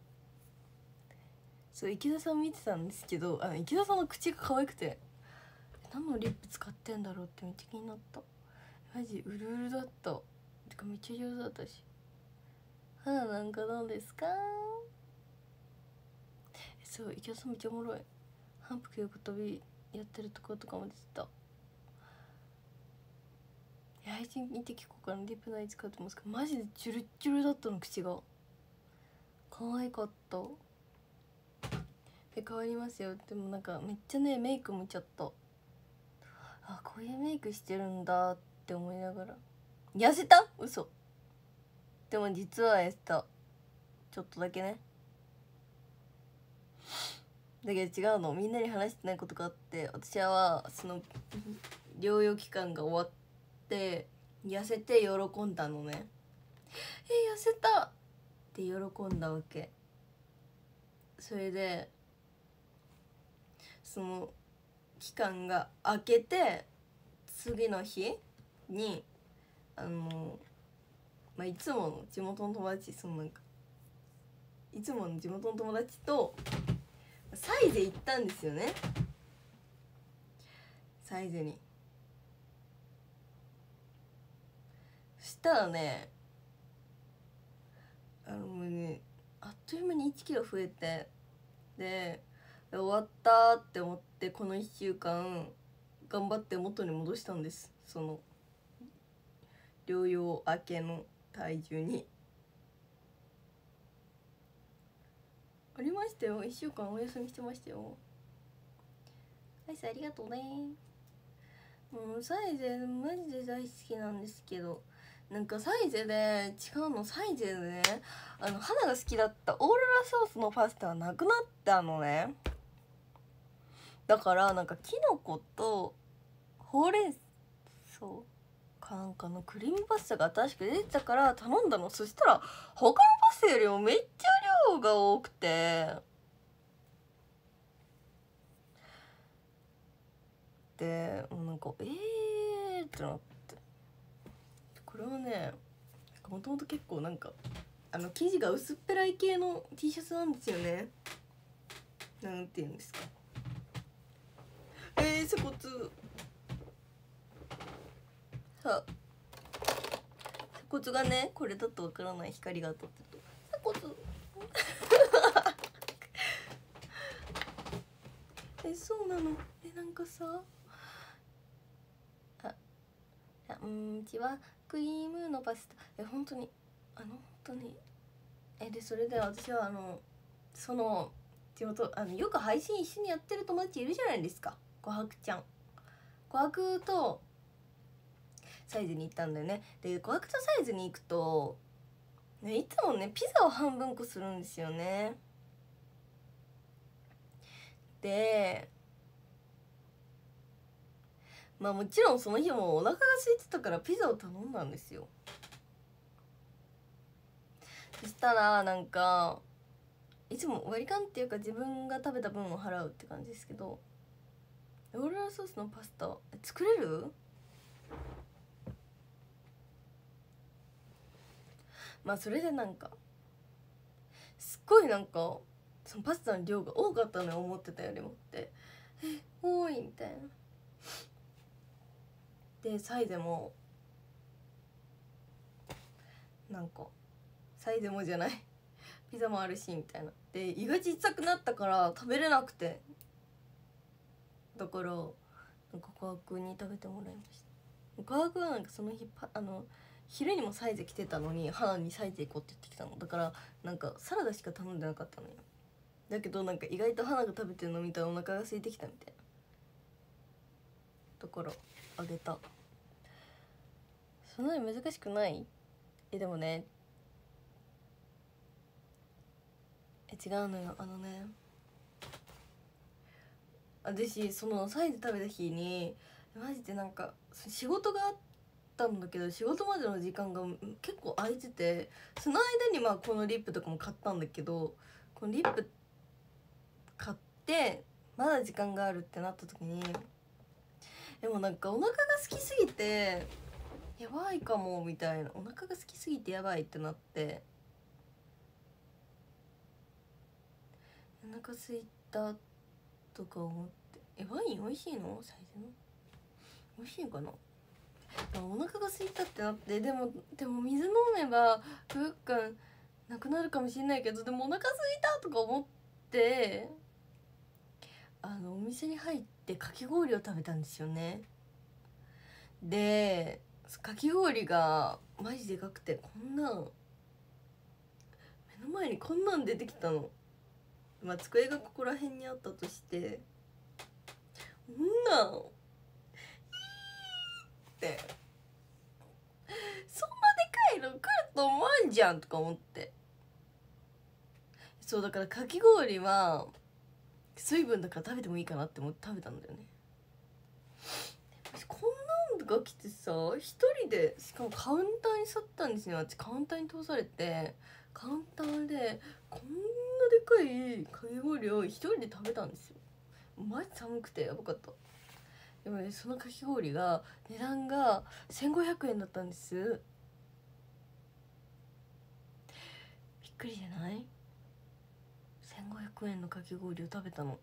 そう、池田さん見てたんですけど、あの池田さんの口が可愛くて、何のリップ使ってんだろうってめっちゃ気になった。マジうるうるだった。てかめっちゃ上手だったし。肌なんかどうですか。そう、池田さんめっちゃおもろい。反復横跳びやってるところとかも出てた。配信見て聞こうかな。リップ何使ってますか。マジでチュルチュルだったの、口が可愛かった。で変わりますよ。でもなんかめっちゃね、メイクもちゃった。あ、こういうメイクしてるんだって思いながら。痩せた？嘘。でも実は痩せた、ちょっとだけね。だけど違うの、みんなに話してないことがあって、私はその療養期間が終わって痩せて喜んだのね。え、痩せたって喜んだわけ。それでその期間が明けて次の日にあの、まあ、いつもの地元の友達、そのなんかいつもの地元の友達とサイゼ行ったんですよね。サイゼに。そしたらね、あのもうね、あっという間にいちキロ増えて、で終わったって思って、このいっしゅうかん頑張って元に戻したんです。その療養明けの体重に。ありましたよ、いっしゅうかんお休みしてましたよ。アイスありがとうね。もうサイゼマジで大好きなんですけど、なんかサイゼで違うの、サイゼでね、あの花が好きだったオーロラソースのパスタはなくなったのね。だからなんかキノコとほうれん草かなんかのクリームパスタが新しく出てたから頼んだの。そしたら他のパスタよりもめっちゃ量が多くて、でもうなんかえーってなって、これはね、もともと結構なんかあの生地が薄っぺらい系の T シャツなんですよね。なんていうんですか、えー、鎖骨さ、鎖骨がね、これだとわからない、光が当たってると鎖骨え、そうなの。え、なんかさ、あ、こんにちは、クリームのパスタ。え、本当にあの本当にえ、でそれで私はあのその地元、あのよく配信一緒にやってる友達いるじゃないですか、琥珀ちゃん。琥珀とサイズに行ったんだよね。で琥珀とサイズに行くと、ね、いつもねピザを半分こするんですよね。でまあもちろんその日もお腹が空いてたからピザを頼んだんですよ。そしたらなんかいつも割り勘っていうか自分が食べた分を払うって感じですけど、オーロラソースのパスタ作れる？まあそれでなんかすっごいなんかそのパスタの量が多かったのよ、思ってたよりも。ってえ多いみたいな。でサイでもなんかサイズもじゃないピザもあるしみたいなで胃が小さくなったから食べれなくて、だからなんか科学に食べてもらいました。科学はなんかその日パあの昼にもサイズ来てたのに母にサイズ行こうって言ってきたのだから、なんかサラダしか頼んでなかったのよ。だけどなんか意外と花が食べてるの見たらお腹が空いてきたみたいな、だからあげた。そんなに難しくない？えでもね、え違うのよ。あのね、私そのサイズ食べた日にマジでなんか仕事があったんだけど、仕事までの時間が結構空いてて、その間にまあこのリップとかも買ったんだけど、このリップ買ってまだ時間があるってなった時に、でもなんかお腹が空きすぎてやばいかもみたいな、お腹が空きすぎてやばいってなって、お腹空いたとか思って、えワイン美味しいの？サイズの美味しいかな。お腹が空いたってなって、でもでも水飲めば空腹感なくなるかもしれないけど、でもお腹空いたとか思って、あのお店に入ってかき氷を食べたんですよね。でかき氷がマジでかくて、こんなん目の前にこんなん出てきたの。まあ机がここら辺にあったとして、こんなんってそんなでかいの来ると思わんじゃんとか思って、そうだからかき氷は水分だから食べてもいいかなって思って食べたんだよね。こんなんが来てさ、一人で、しかもカウンターに去ったんですよ。私カウンターに通されて、カウンターでこんなでかいかき氷を一人で食べたんですよ。マジ寒くてやばかった。でもね、そのかき氷が値段がせんごひゃくえんだったんです。びっくりじゃない？せんごひゃくえんのかき氷を食べたの。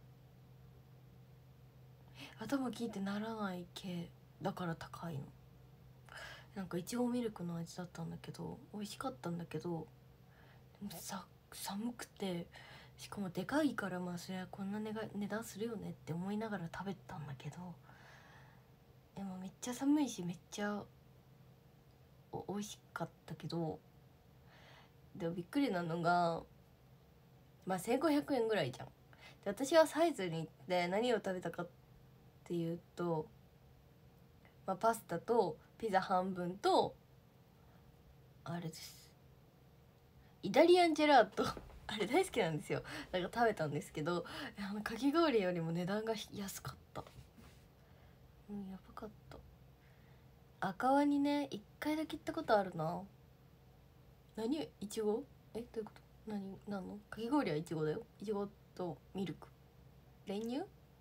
頭聞いてならない系だから高いの。なんかいちごミルクの味だったんだけど、美味しかったんだけど、でもさ寒くて、しかもでかいから、まあそれはこんな値が値段するよねって思いながら食べたんだけど、でもめっちゃ寒いしめっちゃお美味しかったけど、でもびっくりなのが、まあせんごひゃくえんぐらいじゃん。で私はサイズに行って何を食べたかっていうと、まあ、パスタとピザ半分とあれです、イタリアンジェラートあれ大好きなんですよ。だから食べたんですけど、あのかき氷よりも値段が安かった。うん、やばかった。赤ワニね、一回だけ行ったことあるな。何？いちご？え、どういうこと？何？何の？かき氷はいちごだよ。いちごとミルク、練乳。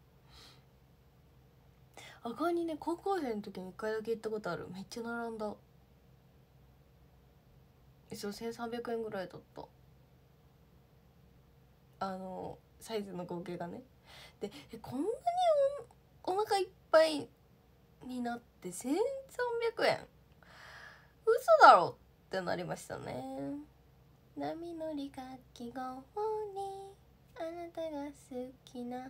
赤ワニね、高校生の時に一回だけ行ったことある。めっちゃ並んだ。そう、せんさんびゃくえんぐらいだった。あのサイズの合計がね。でえこんなに お, お腹いっぱいになってせんさんびゃくえん、嘘だろってなりましたね。波乗りかき氷にあなたが好きなもの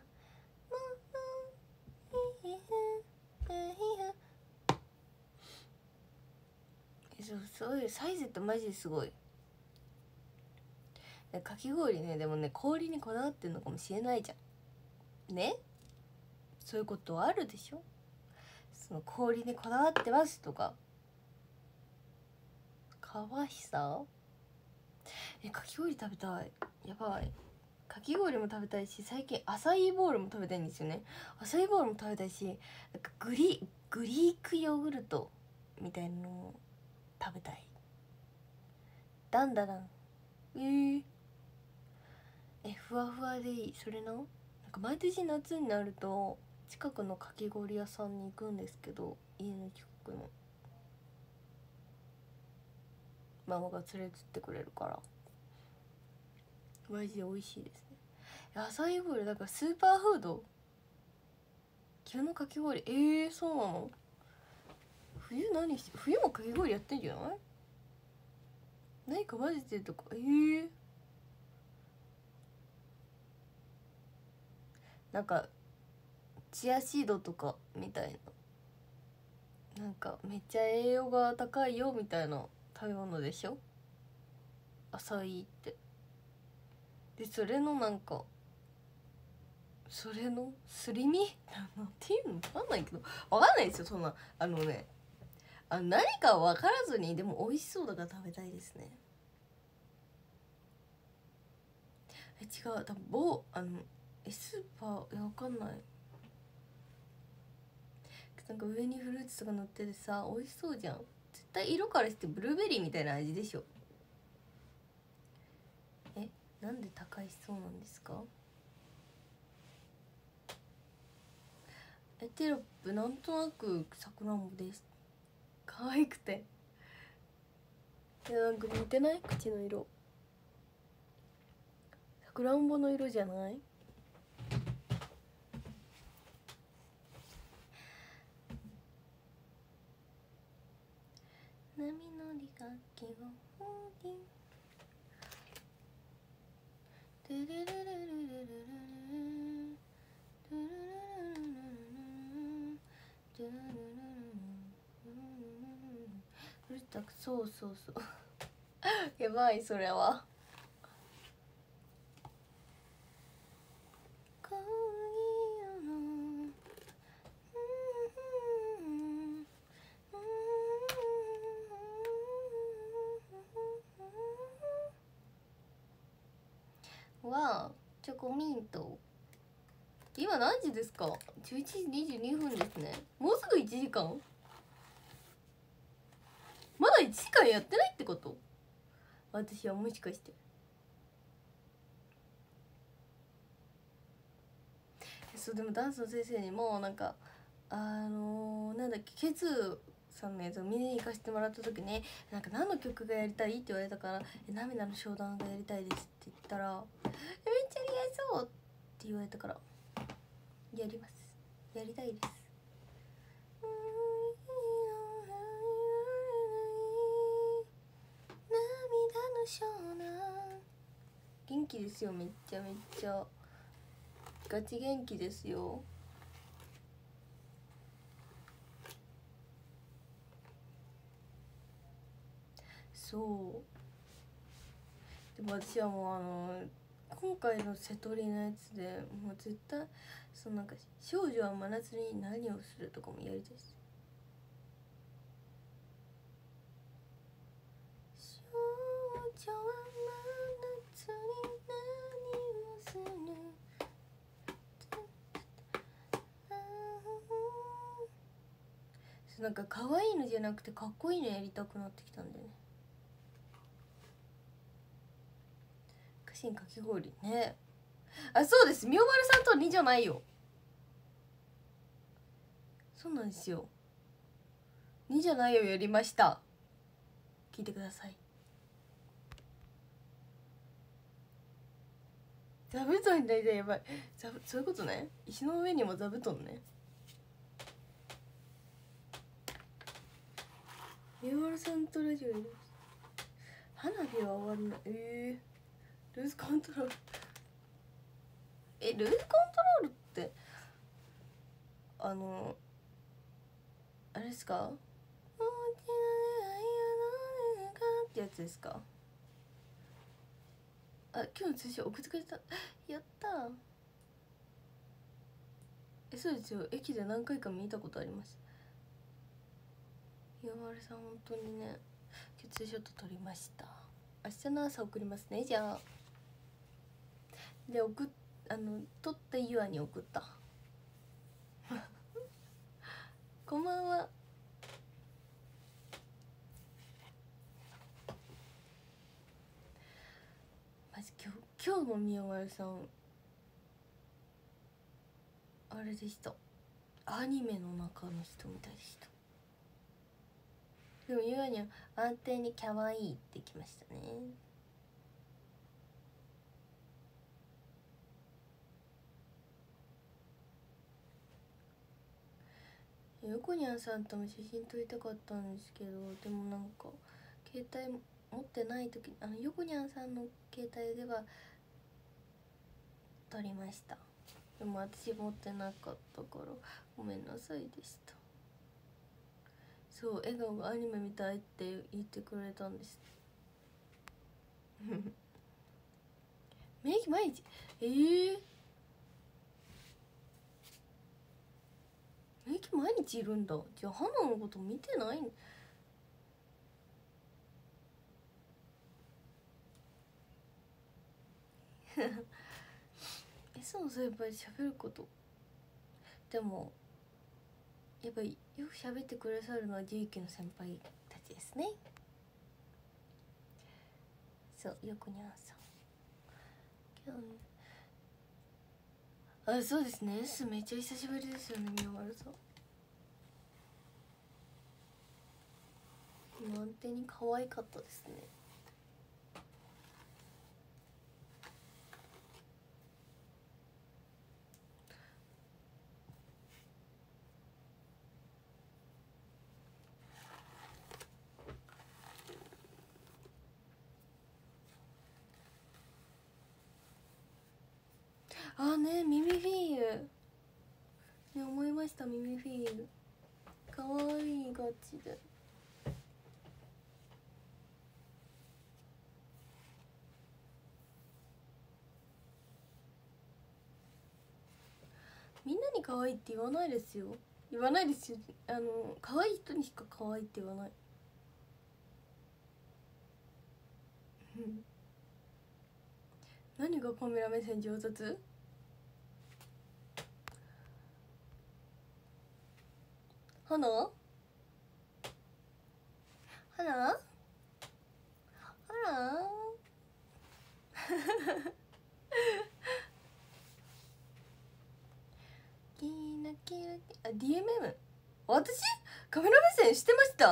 そうそういうサイズってマジですごい。かき氷ね、でもね氷にこだわってんのかもしれないじゃんね。そういうことあるでしょ。その氷にこだわってますとか。かわいさ。えかき氷食べたい。やばい。かき氷も食べたいし、最近アサイーボールも食べたいんですよね。アサイーボールも食べたいし、なんかグリグリークヨーグルトみたいなのも食べたい。ダンダダン。えー、えふわふわでいい。それな。なんか毎年夏になると近くのかき氷屋さんに行くんですけど、家の近くのママが連れてってくれるからマジで美味しいですね。アサイーボールだからスーパーフード。急のかき氷、えー、そうなの。冬何して、冬もかき氷やってんじゃない？ 何か混ぜてるとか、えー、なんかチアシードとかみたいな、なんかめっちゃ栄養が高いよみたいな食べ物でしょ、アサイって。でそれのなんかそれのすり身なんていうの分かんないけど、分かんないですよそんな。あのね、あの何か分からずにでも美味しそうだから食べたいですね。え違う、多分某あのえスーパー、いや分かんない、なんか上にフルーツとか乗っててさ美味しそうじゃん。絶対色からしてブルーベリーみたいな味でしょ。えなんで高いそうなんですか。えテロップなんとなくさくらんぼです。可愛くて、いやなんか似てない、口の色さくらんぼの色じゃない。波のり楽器をホーディントゥルルルルルルルルトゥルルルルルルトゥルルルルルルルルル、そうそうそうやばいそれは。わあチョコミント。今何時ですか。じゅういちじにじゅうにふんですね。もうすぐいちじかん。まだいちじかんやってないってこと。私はもしかして。そうでもダンスの先生にもなんかあのー、なんだっけケツさんのやつを見に行かせてもらった時になんか何の曲がやりたいって言われたから「え涙の商談がやりたいです」って言ったら「めっちゃ似合いそう」って言われたからやります。やりたいです。涙の湘南元気ですよ。めっちゃめっちゃガチ元気ですよ。そうでも私はもうあの今回の瀬戸りのやつでもう絶対そのなんか少女は真夏に何をするとかもやりたいです。少女は真夏に何をするなんか可愛いのじゃなくてかっこいいのやりたくなってきたんだよね。歌詞にかき氷ね。あそうです、みおまるさんとはにじゃないよ。そうなんですよ、にじゃないよやりました。聞いてください。座布団になりたい。やばい、座そういうことね。石の上にも座布団ね。みおまるさんとラジオやります。花火は終わるの。えー、ルーズコントロールえルーズコントロールってあのあれですか。ってやつですか。あ今日の通信送ってくれた。やったー。えそうですよ、駅で何回か見たことあります。ゆうまるさん本当にねツーショット撮りました。明日の朝送りますね。じゃあで送っあの撮ったゆあに送ったこんばんは。マジ今日今日のみやまるさんあれでした、アニメの中の人みたいでした。でもゆあには安定に可愛いってきましたね。ゆこにゃんさんとも写真撮りたかったんですけどでもなんか携帯持ってない時にあの横にゃんさんの携帯では撮りました。でも私持ってなかったからごめんなさいでした。そう笑顔がアニメみたいって言ってくれたんです免疫毎日ええー、免疫毎日いるんだ。じゃあ花のこと見てないんえそうそうやっぱり喋ることでもやっぱりよく喋ってくださるのはじゅういっきの先輩たちですね。そうよくにゃんさん今日あそうですね S めっちゃ久しぶりですよね。宮丸さん安定に可愛かったですね。あねミミフィーユね思いました。ミミフィーユ可愛いガチでみんなに可愛いって言わないですよ。言わないですよ。あの可愛い人にしか可愛いって言わない何がカメラ目線上手花花花キラキラあ ディーエムエム 私カメラ目線してました。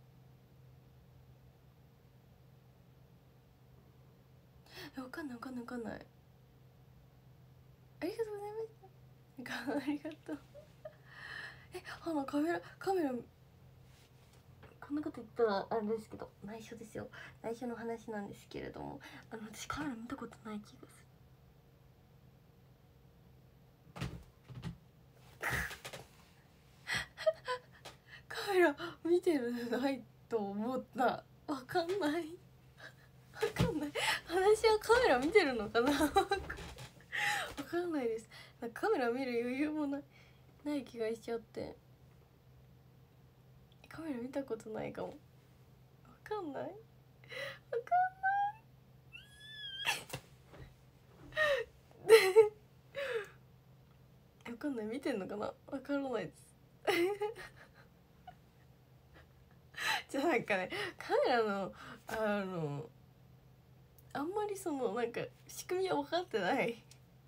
わかんないわかんないわかんない。ありがとうございましたありがとうえ花カメラカメラこんなこと言ったらあれですけど内緒ですよ。内緒の話なんですけれどもあの私カメラ見たことない気がするカメラ見てるないと思った。わかんないわかんない私はカメラ見てるのかなわかんないです。なんかカメラ見る余裕もないない気がしちゃってカメラ見たことないかも。わかんないわかんないわかんない見てんのかなわからないですじゃあなんかねカメラのあのあんまりそのなんか仕組みは分かってない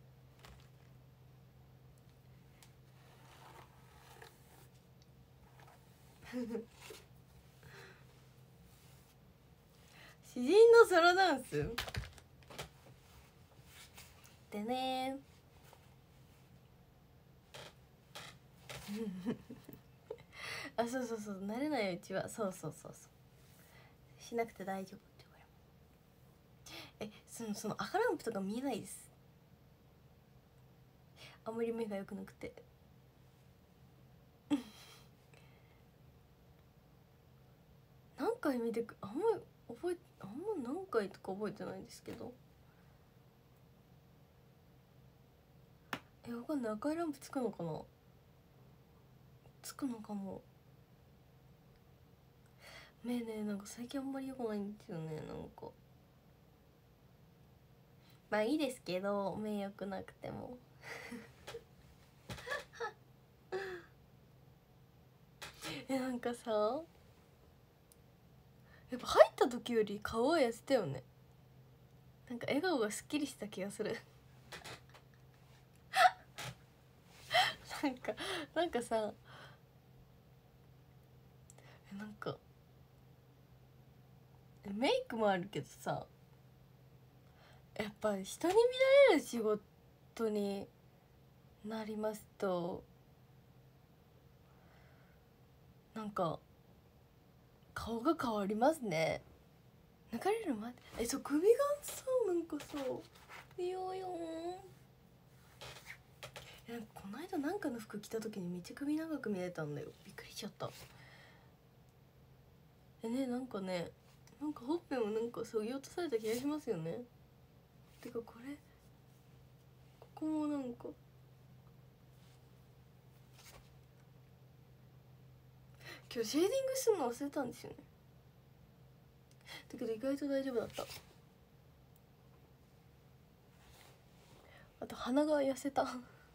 詩人のソロダンスでねあそうそうそう慣れないうちはそうそうそうそうしなくて大丈夫って言われえそのその赤ランプとか見えないです。あんまり目が良くなくて何回見てくあんまり覚えあんま何回とか覚えてないんですけどえわかんない赤いランプつくのかなつくのかも。目ねなんか最近あんまり良くないんですよね。なんかまあいいですけど目良くなくてもえなんかさやっぱ入った時より顔は痩せたよね。なんか笑顔がすっきりした気がするなんかなんかさなんかメイクもあるけどさやっぱ人に見られる仕事になりますとなんか顔が変わりますね。 流れるまでえそう首がさなんかさいやよーいやこの間なんかの服着た時にめっちゃ首長く見えたんだよ。びっくりしちゃった。えねなんかねなんかほっぺもなんかそぎ落とされた気がしますよね。てかこれここもなんか今日シェーディングするの忘れたんですよね。だけど意外と大丈夫だった。あと鼻が痩せた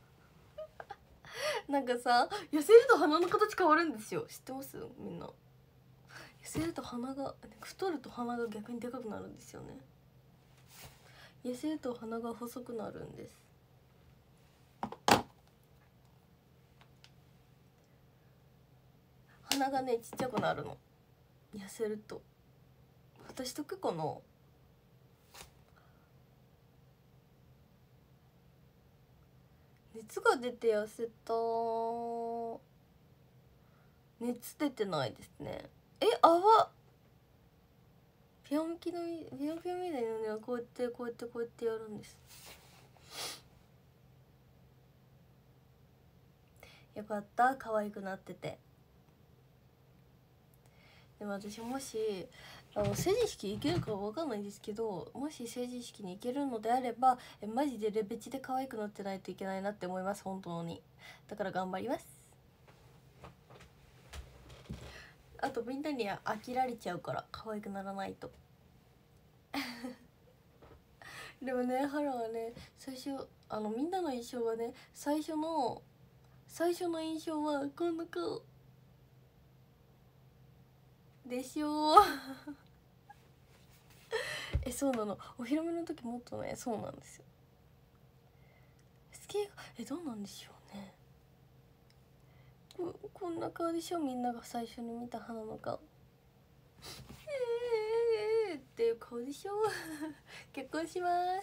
なんかさ痩せると鼻の形変わるんですよ。知ってます？みんな痩せると鼻が太ると鼻が逆にでかくなるんですよね。痩せると鼻が細くなるんです。鼻がねちっちゃくなるの痩せると。私とくこの熱が出て痩せた。熱出てないですね。え泡ピヨンキのピヨンピヨンみたいなのはこうやってこうやってこうやってやるんです。よかった可愛くなってて。でも私もしあの成人式行けるかわかんないんですけど、もし成人式に行けるのであればえマジでレベチで可愛くなってないといけないなって思います。本当に。だから頑張ります。あとみんなに飽きられちゃうから可愛くならないとでもねハラはね最初あのみんなの印象はね最初の最初の印象はこんな顔でしょえそうなの。お披露目の時もっとねそうなんですよ。スケがえどうなんでしょうね。ここんな顔でしょ。みんなが最初に見た花の顔えーっていう顔でしょ結婚します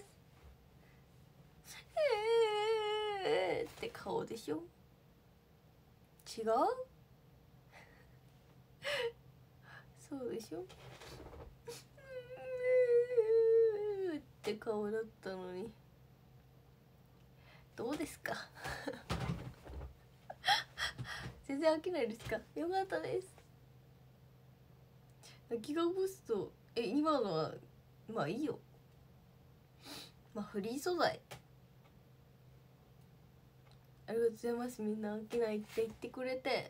えーって顔でしょ。違うそうでしょって顔だったのに。どうですか全然飽きないですか。よかったです。ギガブーストえ今のはまあいいよ。まあフリー素材ありがとうございます。みんな飽きないって言ってくれて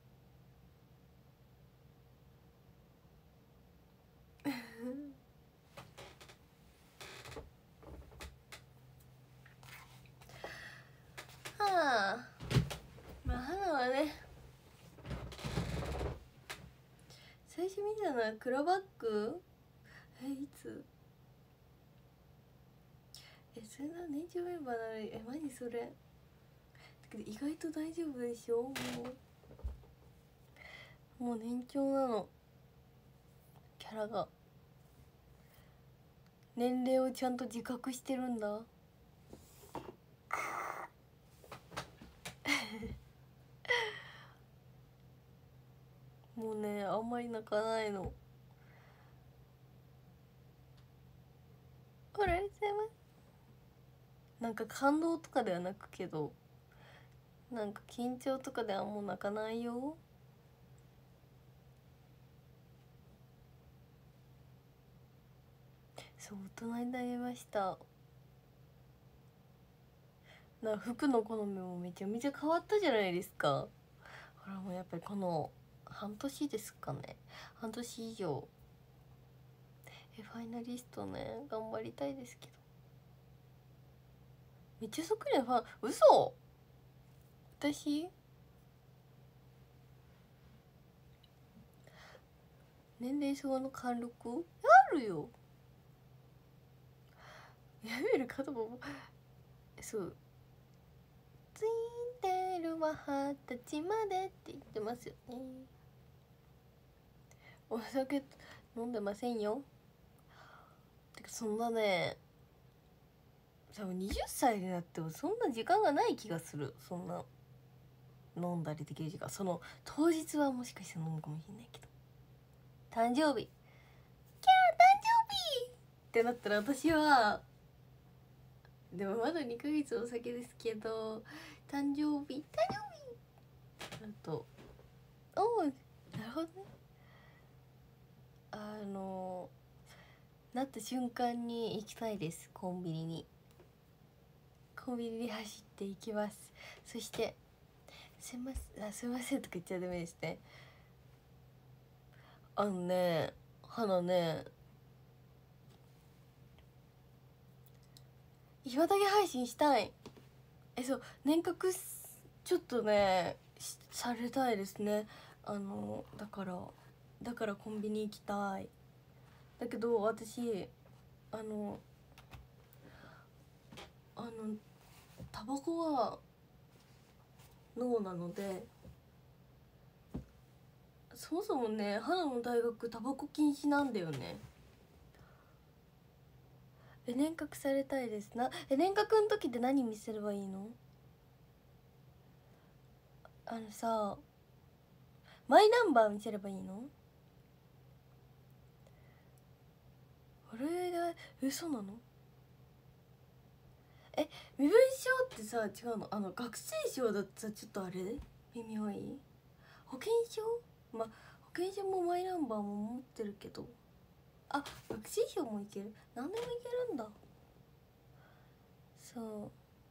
はあまあ花はね最初見たのは黒バッグえいつえそれな年長メンバーなのにえマジそれだけど意外と大丈夫でしょ。もうもう年長なの。キャラが年齢をちゃんと自覚してるんだもうねあんまり泣かないの。ありがとうございます。なんか感動とかでは泣くけどなんか緊張とかではもう泣かないよ。そう大人になりました。な服の好みもめちゃめちゃ変わったじゃないですか。ほらもうやっぱりこの半年ですかね半年以上えファイナリストね頑張りたいですけどめっちゃそっくりなファン嘘私年齢層の貫禄あるよ。やめる方もそうツインテールは二十歳までって言ってますよね。お酒飲んでませんよ。てかそんなね多分はたちになってもそんな時間がない気がする。そんな飲んだりできる時間その当日はもしかしたら飲むかもしれないけど誕生日キャー誕生ってなったら私はでもまだにかげつお酒ですけど、誕生日誕生日あとおおなるほどね、あのなった瞬間に行きたいです。コンビニにコンビニに走っていきます。そしてすいません、あすいませんとか言っちゃダメですね。あのね花ね今だけ配信したい。えそう年賀ちょっとねされたいですね。あのだからだからコンビニ行きたい。だけど私あのあのタバコはノーなので、そもそもね花の大学タバコ禁止なんだよね。え年賀されたいですな。え年賀の時って何見せればいいの？あのさマイナンバー見せればいいの？あれだえそうなの？え身分証ってさ違うの？あの学生証だってさちょっとあれ微妙い。保険証まあ保険証もマイナンバーも持ってるけど、あ学生証もいける、何でもいけるんだ。そう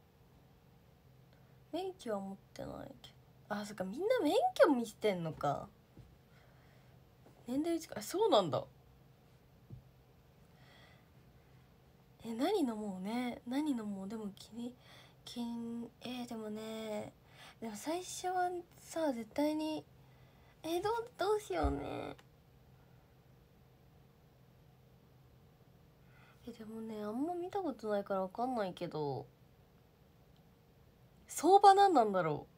免許は持ってないけど、あそっかみんな免許見してんのか。年代近い、そうなんだ。え何飲もうね、何飲もう。でも気に気にえー、でもねでも最初はさ絶対にえどうどうしようね。えでもねあんま見たことないから分かんないけど、相場何なんだろ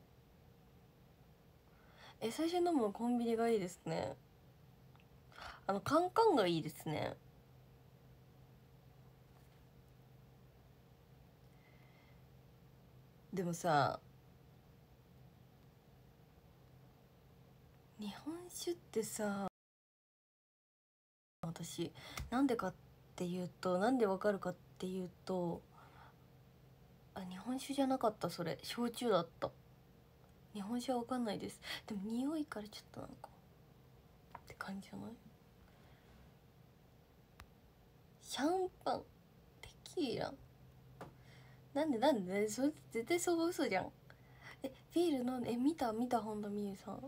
う。え最初に飲むのコンビニがいいですね。あのカンカンがいいですね。でもさ日本酒ってさ私なんでかっていうとなんでわかるかっていうと、あ日本酒じゃなかった、それ焼酎だった。日本酒はわかんないです。でも匂いからちょっとなんかって感じじゃない？シャンパンテキーラなんでなんでそれ絶対相場嘘じゃん。えビール飲んでえ見た見た本田望結さん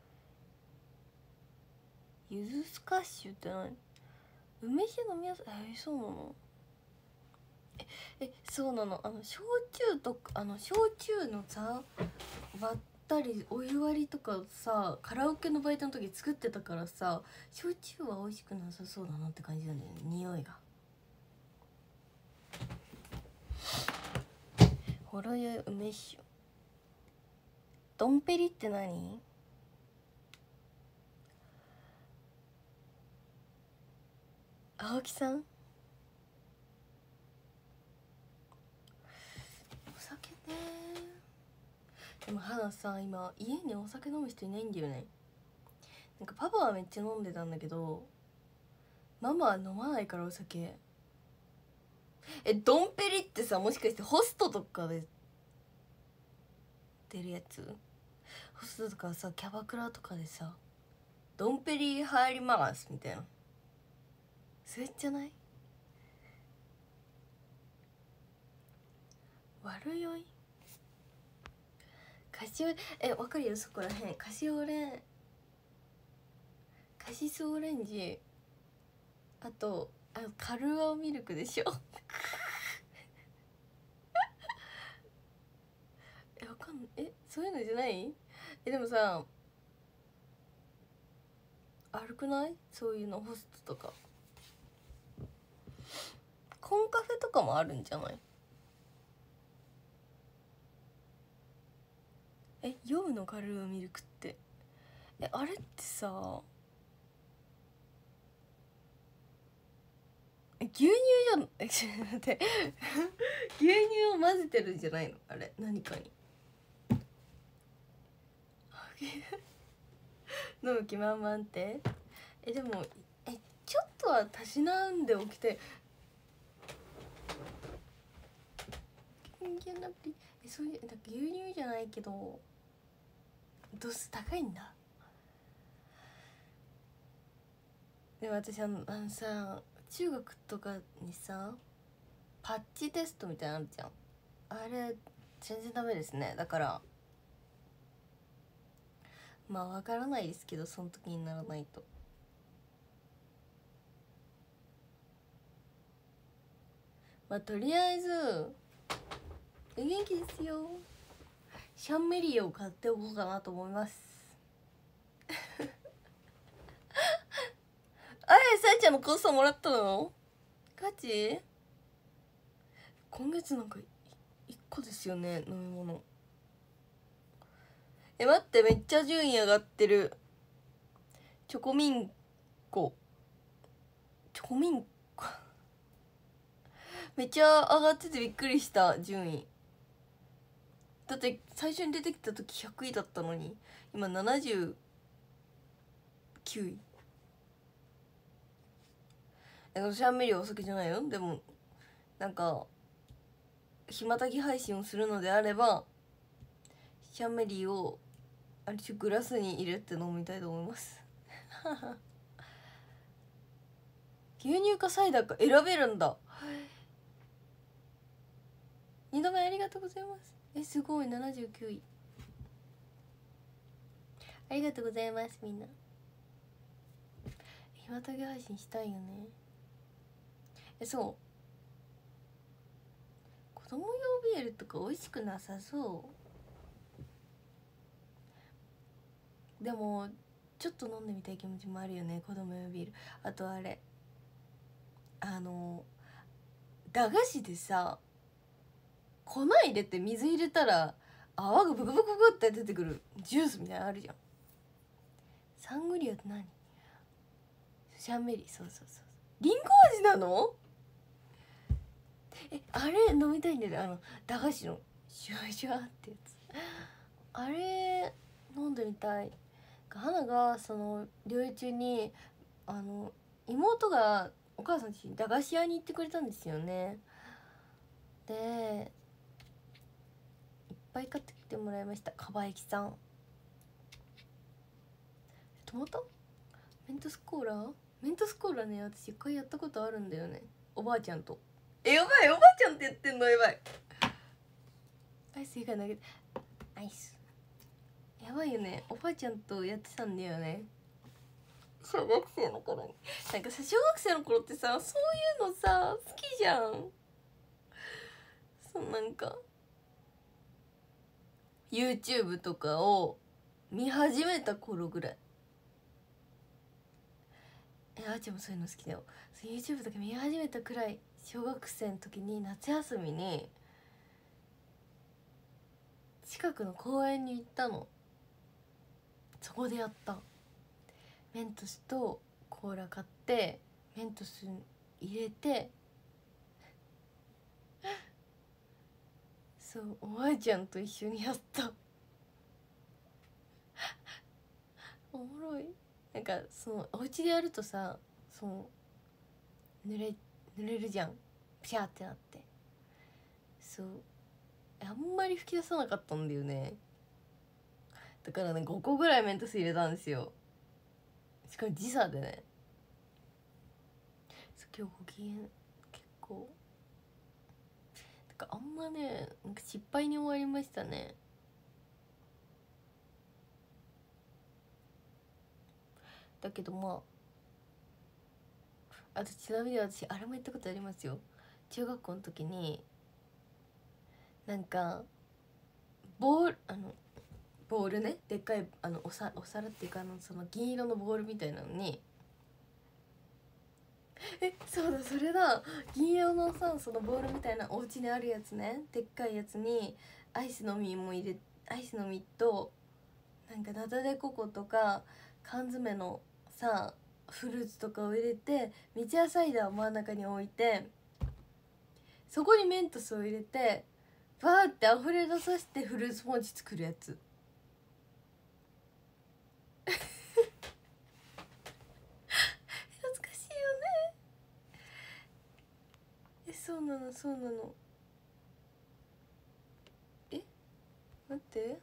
ゆずスカッシュって何？梅酒飲みやすいえそうなの？ええそうなの。あの焼酎とかあの焼酎のさ割ったりお湯割りとかさカラオケのバイトの時作ってたからさ、焼酎は美味しくなさそうだなって感じなんだよね、匂いが。ほろ酔い梅酒ドンペリって何？青木さんお酒ね。でも花さ今家にお酒飲む人いないんだよね。なんかパパはめっちゃ飲んでたんだけどママは飲まないからお酒。えドンペリってさもしかしてホストとかで出るやつ？ホストとかさキャバクラとかでさドンペリ入りますみたいな、それじゃない？悪酔いカシオえわかるよそこらへん。カシオレンカシスオレンジ、あとあのカルーアミルクでしょえわかんないえそういうのじゃない？えでもさ悪くない？そういうのホストとかコンカフェとかもあるんじゃない？え酔うのカルーアミルクってえあれってさ牛乳じゃんえちょっと待って牛乳を混ぜてるんじゃないのあれ何かに飲む気満々ってえでもえちょっとはたしなんでおきて人間ナプリ、え、そういう、だって牛乳じゃないけど度数高いんだ。でも私あのあのさ、中学とかにさパッチテストみたいなのあるじゃん。あれ全然ダメですね。だからまあわからないですけど、その時にならないと。まあとりあえず元気ですよ。シャンメリーを買っておこうかなと思います。あれ、さえちゃんのコースもらったの？ガチ？今月なんかいっこですよね、飲み物。え、待って、めっちゃ順位上がってる。チョコミンコチョコミンコめっちゃ上がっててびっくりした。順位だって最初に出てきた時ひゃくいだったのに今ななじゅうきゅうい。え、シャンメリーはお酒じゃないよ。でもなんか暇たぎ配信をするのであればシャンメリーをあれグラスに入れて飲みたいと思います牛乳かサイダーか選べるんだ。にどめありがとうございます。え、すごい。ななじゅうきゅういありがとうございます。みんな暇たぎ配信したいよね。え、そう子供用ビールとか美味しくなさそう。でもちょっと飲んでみたい気持ちもあるよね、子供用ビール。あとあれ、あの駄菓子でさ粉入れて水入れたら泡がブクブクブクって出てくるジュースみたいなのあるじゃん。サングリアって何？シャンメリー。そうそうそう。リンゴ味なの？え、あれ飲みたいんだよね。あの駄菓子のシュワシュワってやつ。あれ飲んでみたい。花がその療養中にあの妹がお母さんちに駄菓子屋に行ってくれたんですよね。でいっぱい買ってきてもらいました。かば焼きさん。トマトメントスコーラメントスコーラね、私一回やったことあるんだよね、おばあちゃんと。え、やばい、おばあちゃんって言ってんのやばい。アイス以外投げてアイスやばいよね、おばあちゃんとやってたんだよね、小学生の頃に。なんかさ、小学生の頃ってさ、そういうのさ好きじゃん。そう、なんか YouTube とかを見始めた頃ぐらい。え、あーちゃんもそういうの好きだよ。YouTube とか見始めたくらい、小学生の時に夏休みに近くの公園に行ったの。そこでやった。メントスとコーラ買ってメントス入れてそう、おばあちゃんと一緒にやったおもろい。なんかそのお家でやるとさ、そう濡れ濡れるじゃん、ピャーってなって。そう、あんまり吹き出さなかったんだよね。だからね、ごこぐらいメントス入れたんですよ。しかも時差でね。今日ご機嫌結構だからあんまね、なんか失敗に終わりましたね。だけどまあ、あとちなみに私あれもやったことありますよ。中学校の時になんかボール、あのボールね、でっかいあのおさお皿っていうか、あのその銀色のボールみたいなのに、え、そうだ、それだ、銀色のさ、そのボールみたいなお家にあるやつね、でっかいやつにアイスの実も入れ、アイスの実となんかナタデココとか缶詰のさフルーツとかを入れて、三ツ矢サイダーを真ん中に置いて、そこにメントスを入れてバーって溢れ出させてフルーツポンチ作るやつ懐かしいよね。え、そうなのそうなの。 て、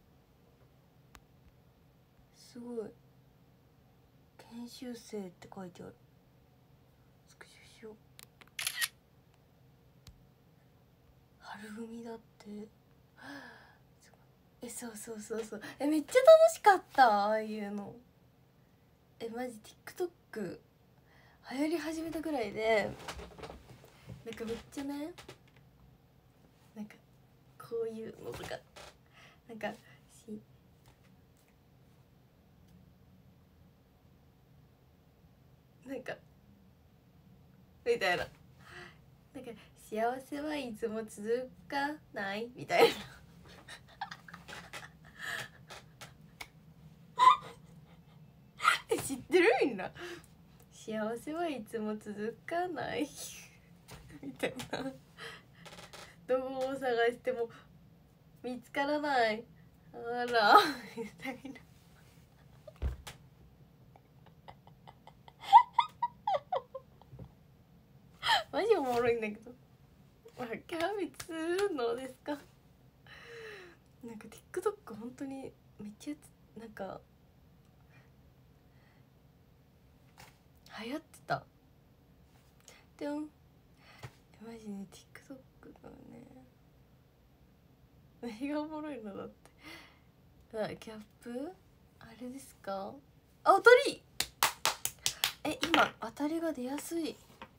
すごい研修生って書いてある。スクショしよう。春組だって。え、そうそうそうそう、え、めっちゃ楽しかった、ああいうの。え、マジ TikTok 流行り始めたぐらいで、なんかめっちゃね、なんかこういうのとか、なんかしなんかみたいな、なんか幸せはいつも続かないみたいなえ、知ってる？みんな幸せはいつも続かないみたいな、どこを探しても見つからない、あらみたいなマジおもろいんだけど、まあ、キャベツのですか。なんか TikTok 本当にめっちゃなんか流行ってた。でもマジね TikTok のね、何がおもろいのだって。あ、キャップあれですか。あ、当たり。え、今当たりが出やすい。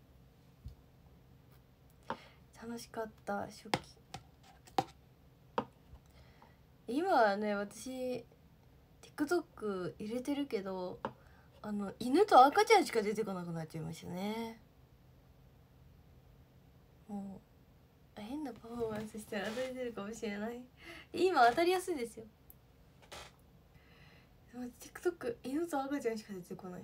楽しかった初期。今はね、私 TikTok 入れてるけど、あの犬と赤ちゃんしか出てこなくなっちゃいましたね。もう変なパフォーマンスしたら当たり出るかもしれない。今当たりやすいですよ。TikTok 犬と赤ちゃんしか出てこない。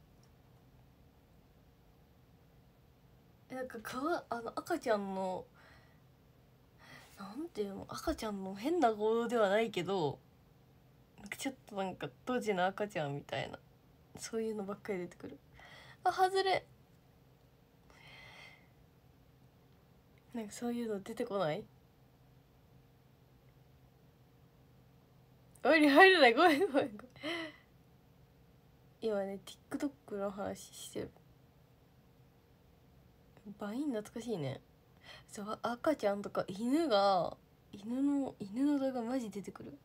なんかかわあの赤ちゃんのなんていうの、赤ちゃんの変な行動ではないけど、なんかちょっとなんか当時の赤ちゃんみたいな、そういうのばっかり出てくる。あ、外れ。なんかそういうの出てこない。おいに入れない、ごめんごめんごめん。今ね TikTok の話してる。バイン懐かしいね。そう、赤ちゃんとか犬が犬の犬の動画マジ出てくる。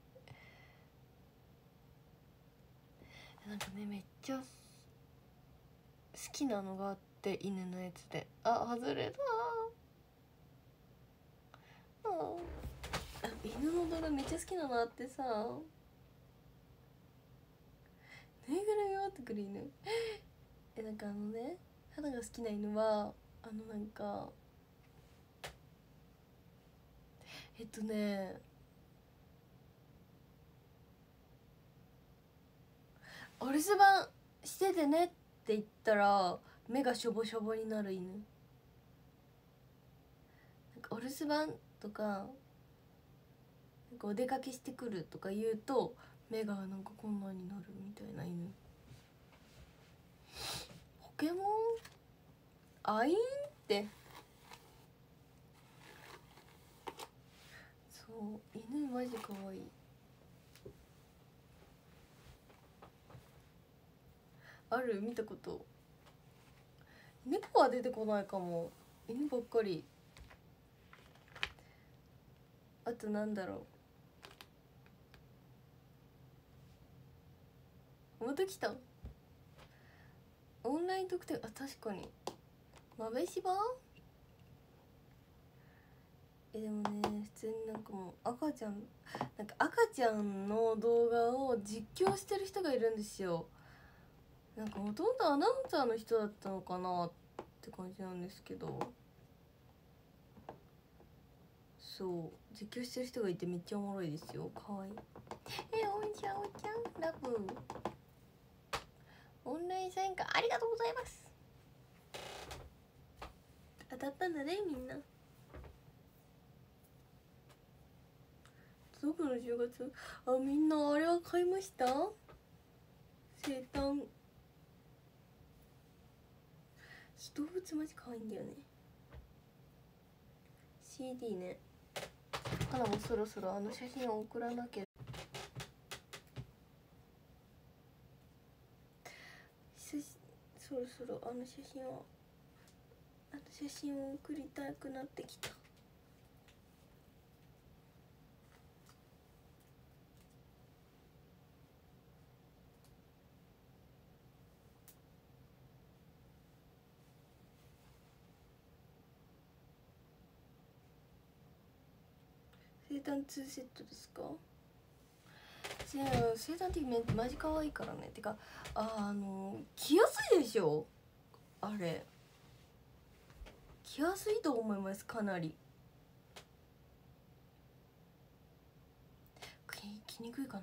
なんかねめっちゃ好きなのがあって、犬のやつで。あ、外れた。ああ、犬の動画めっちゃ好きなのあってさ、ぬいぐるみ持ってくる犬。え、なんかあのね、花が好きな犬はあのなんかえっとねお留守番しててねって言ったら目がしょぼしょぼになる犬。なんかお留守番とか、なんかお出かけしてくるとか言うと目がなんかこんなになるみたいな犬。ポケモンアインって。そう犬マジかわいい。ある？見たこと。猫は出てこないかも。犬ばっかり。あとなんだろう、また来た。オンライン特典。あ、確かに豆柴。え、でもね普通になんかもう赤ちゃん、なんか赤ちゃんの動画を実況してる人がいるんですよ。なんかほとんどアナウンサーの人だったのかなって感じなんですけど、そう実況してる人がいてめっちゃおもろいですよ。かわいい。え、おんちゃんおんちゃんラブオンライン参加ありがとうございます。当たったんだねみんな。届くのじゅうがつ。あ、みんなあれは買いました？生誕動物マジ可愛いんだよね。 シーディー ね。 かなもそろそろあの写真を送らなきゃ。そろそろあの写真をあの写真を送りたくなってきた。生誕ツーセットですか？生誕的めマジ可愛いからね。てかあの着やすいでしょあれ。着やすいと思います。かなり着にくいかな。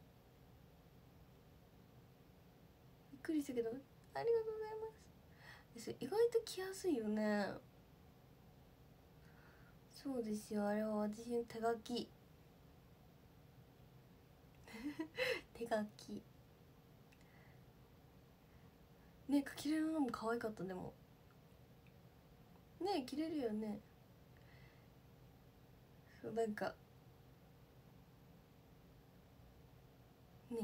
びっくりしたけどありがとうございます。意外と着やすいよね。そうですよ、あれは私の手書き手書きね。かけれるのも可愛かった。でもね着れるよね。そうなんかね、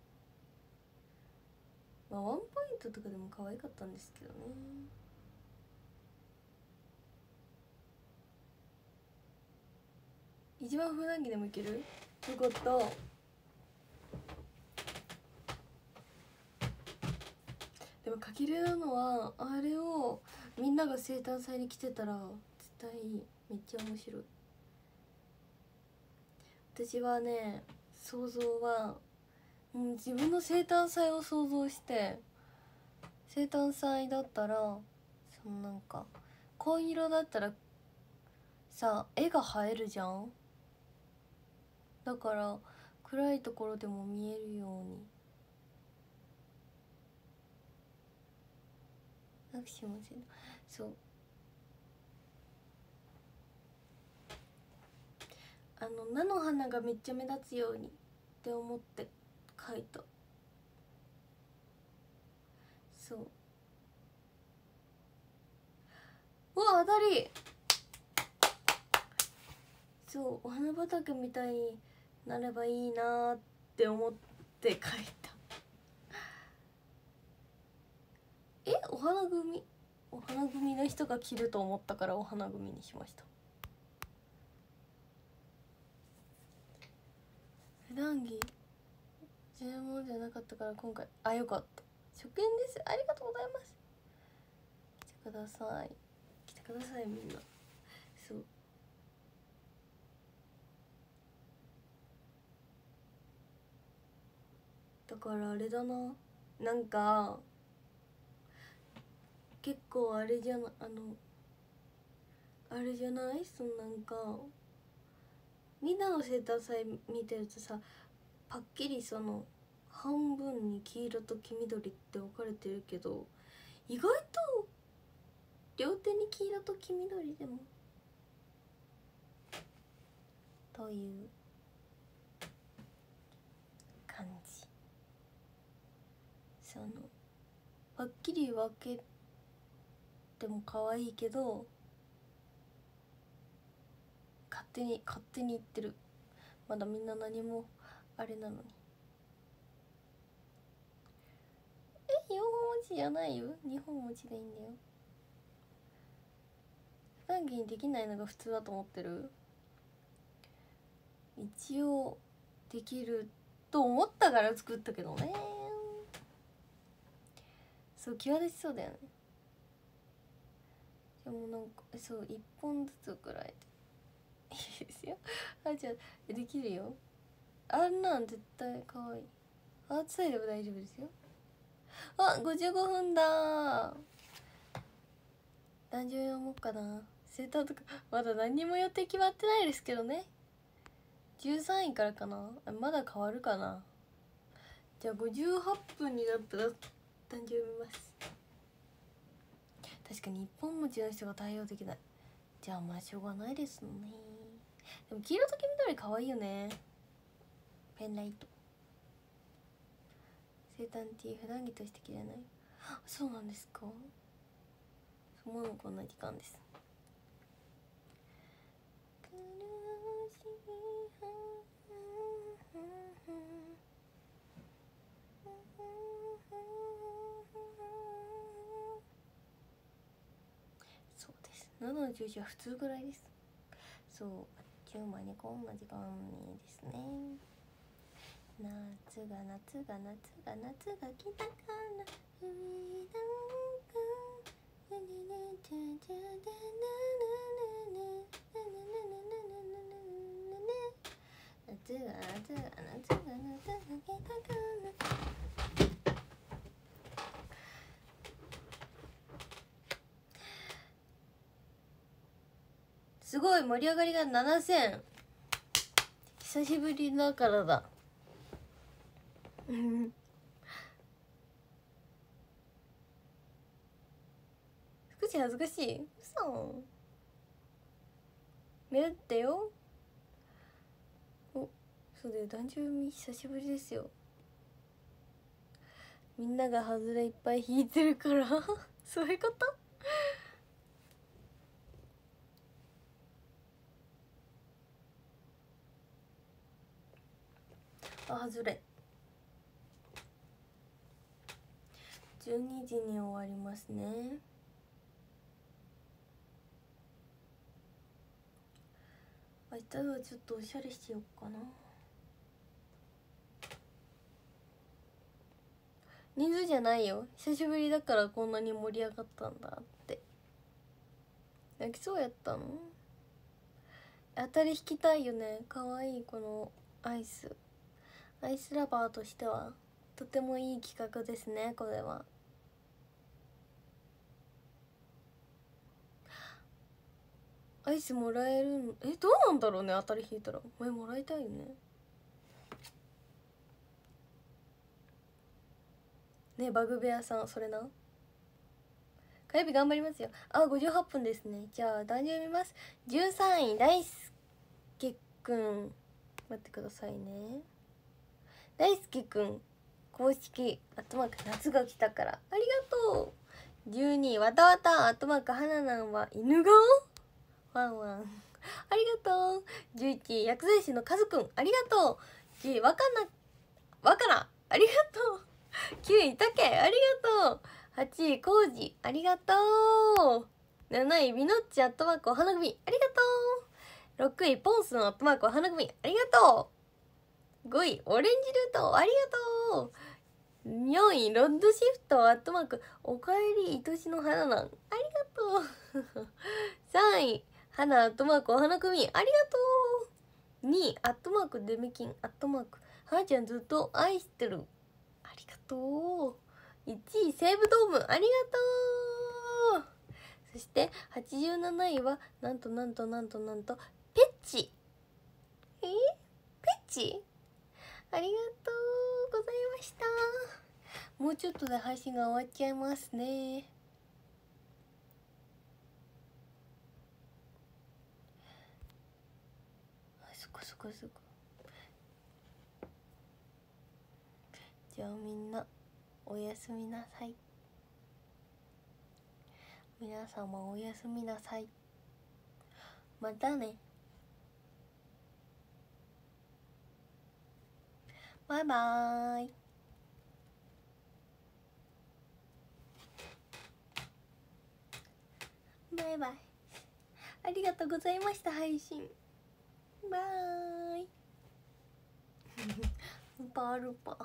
まあワンポイントとかでも可愛かったんですけどね。一番普段着でもいける。よかった。でもかけれるのはあれをみんなが生誕祭に来てたら絶対めっちゃ面白い。私はね、想像はもう自分の生誕祭を想像して、生誕祭だったらそのなんか紺色だったらさ絵が映えるじゃん。だから暗いところでも見えるように。握手もせん。そうあの菜の花がめっちゃ目立つようにって思って描いた。そううわ当たり。そうお花畑みたいになればいいなって思って描いた。えお花組お花組の人が着ると思ったからお花組にしました。普段着注文じゃなかったから今回あよかった。初見です。ありがとうございます。来てください来てくださいみんな。そうだからあれだな、なんか結構あれじゃなあのあれじゃない、そのなんかみんなの生誕祭見てるとさ、パッキリその半分に黄色と黄緑って分かれてるけど、意外と両手に黄色と黄緑でもという感じ。そのはっきり分けても可愛いけど勝手に勝手に言ってる。まだみんな何もあれなのに。えよんほん文字じゃないよ、にほん文字でいいんだよ。普段着にできないのが普通だと思ってる。一応できると思ったから作ったけどね。そう際立ちそうだよね。でもなんかそういっぽんずつくらいでいいですよ。あじゃあできるよ。あんなん絶対かわいい。アーツサイドも大丈夫ですよ。あごじゅうごふんだ。何時読もうかな。生誕とかまだ何にも予定決まってないですけどね。じゅうさんいからかな。まだ変わるかな。じゃあごじゅうはっぷんになったら誕生日見ます。確かに一本持ちの人が対応できない。じゃあまあしょうがないですね。でも黄色と黄緑可愛いよね。ペンライト生誕 T 普段着として着れない。そうなんですか。そうもうこんな時間です。 喉の調子は普通ぐらいです。そう、あっちゅう間にこんな時間にですね。夏が夏が夏が夏が来たから海なんか夏が夏が夏が夏が来たからすごい盛り上がりがななせん。久しぶりだからだ。少し恥ずかしい。嘘。目立ってよ。お、そうだよ、男女組久しぶりですよ。みんながハズレいっぱい引いてるからそういうこと。あ、ハズレじゅうにじに終わりますね。明日はちょっとおしゃれしようかな。人数じゃないよ、久しぶりだからこんなに盛り上がったんだって。泣きそうやったの？当たり引きたいよね。かわいいこのアイス。アイスラバーとしてはとてもいい企画ですね、これは。アイスもらえるの？え、どうなんだろうね。当たり引いたら前もらいたいよね。ね、バグベアさん、それな。火曜日頑張りますよ。あ、ごじゅうはっぷんですね。じゃあ男女読みます。じゅうさんい大輔くん、待ってくださいね。大輔くん公式アットマーク夏が来たからありがとう。じゅうにいわたわたアットマークはななんは犬顔ワンワンありがとう。じゅういちい薬剤師のカズくんありがとう。じゅういわかなわからありがとう。きゅういたけありがとう。はちいコウジありがとう。なないビノッチアットマークお花組ありがとう。ろくいポンスのアットマークお花組ありがとう。ごいオレンジルートありがとう。よんいロッドシフトアットマークおかえり愛しの花なんありがとう。さんい花アットマークお花組ありがとう。にいアットマークデメキンアットマーク花ちゃんずっと愛してるありがとう。いちい西武ドームありがとう。そしてはちじゅうなないはなんとなんとなんとなんとペッチえペッチありがとうございました。もうちょっとで配信が終わっちゃいますね。あ、そこそこそこ。じゃあみんなおやすみなさい。皆様おやすみなさい。またね。バイバーイ。バイバイ。ありがとうございました配信。バイ。ルパルパ。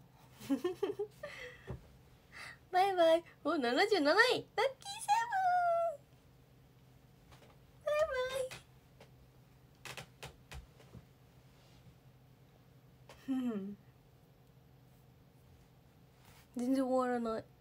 バイバイ。お、ななじゅうなないラッキーセブン。バイバイ。全然終わらない。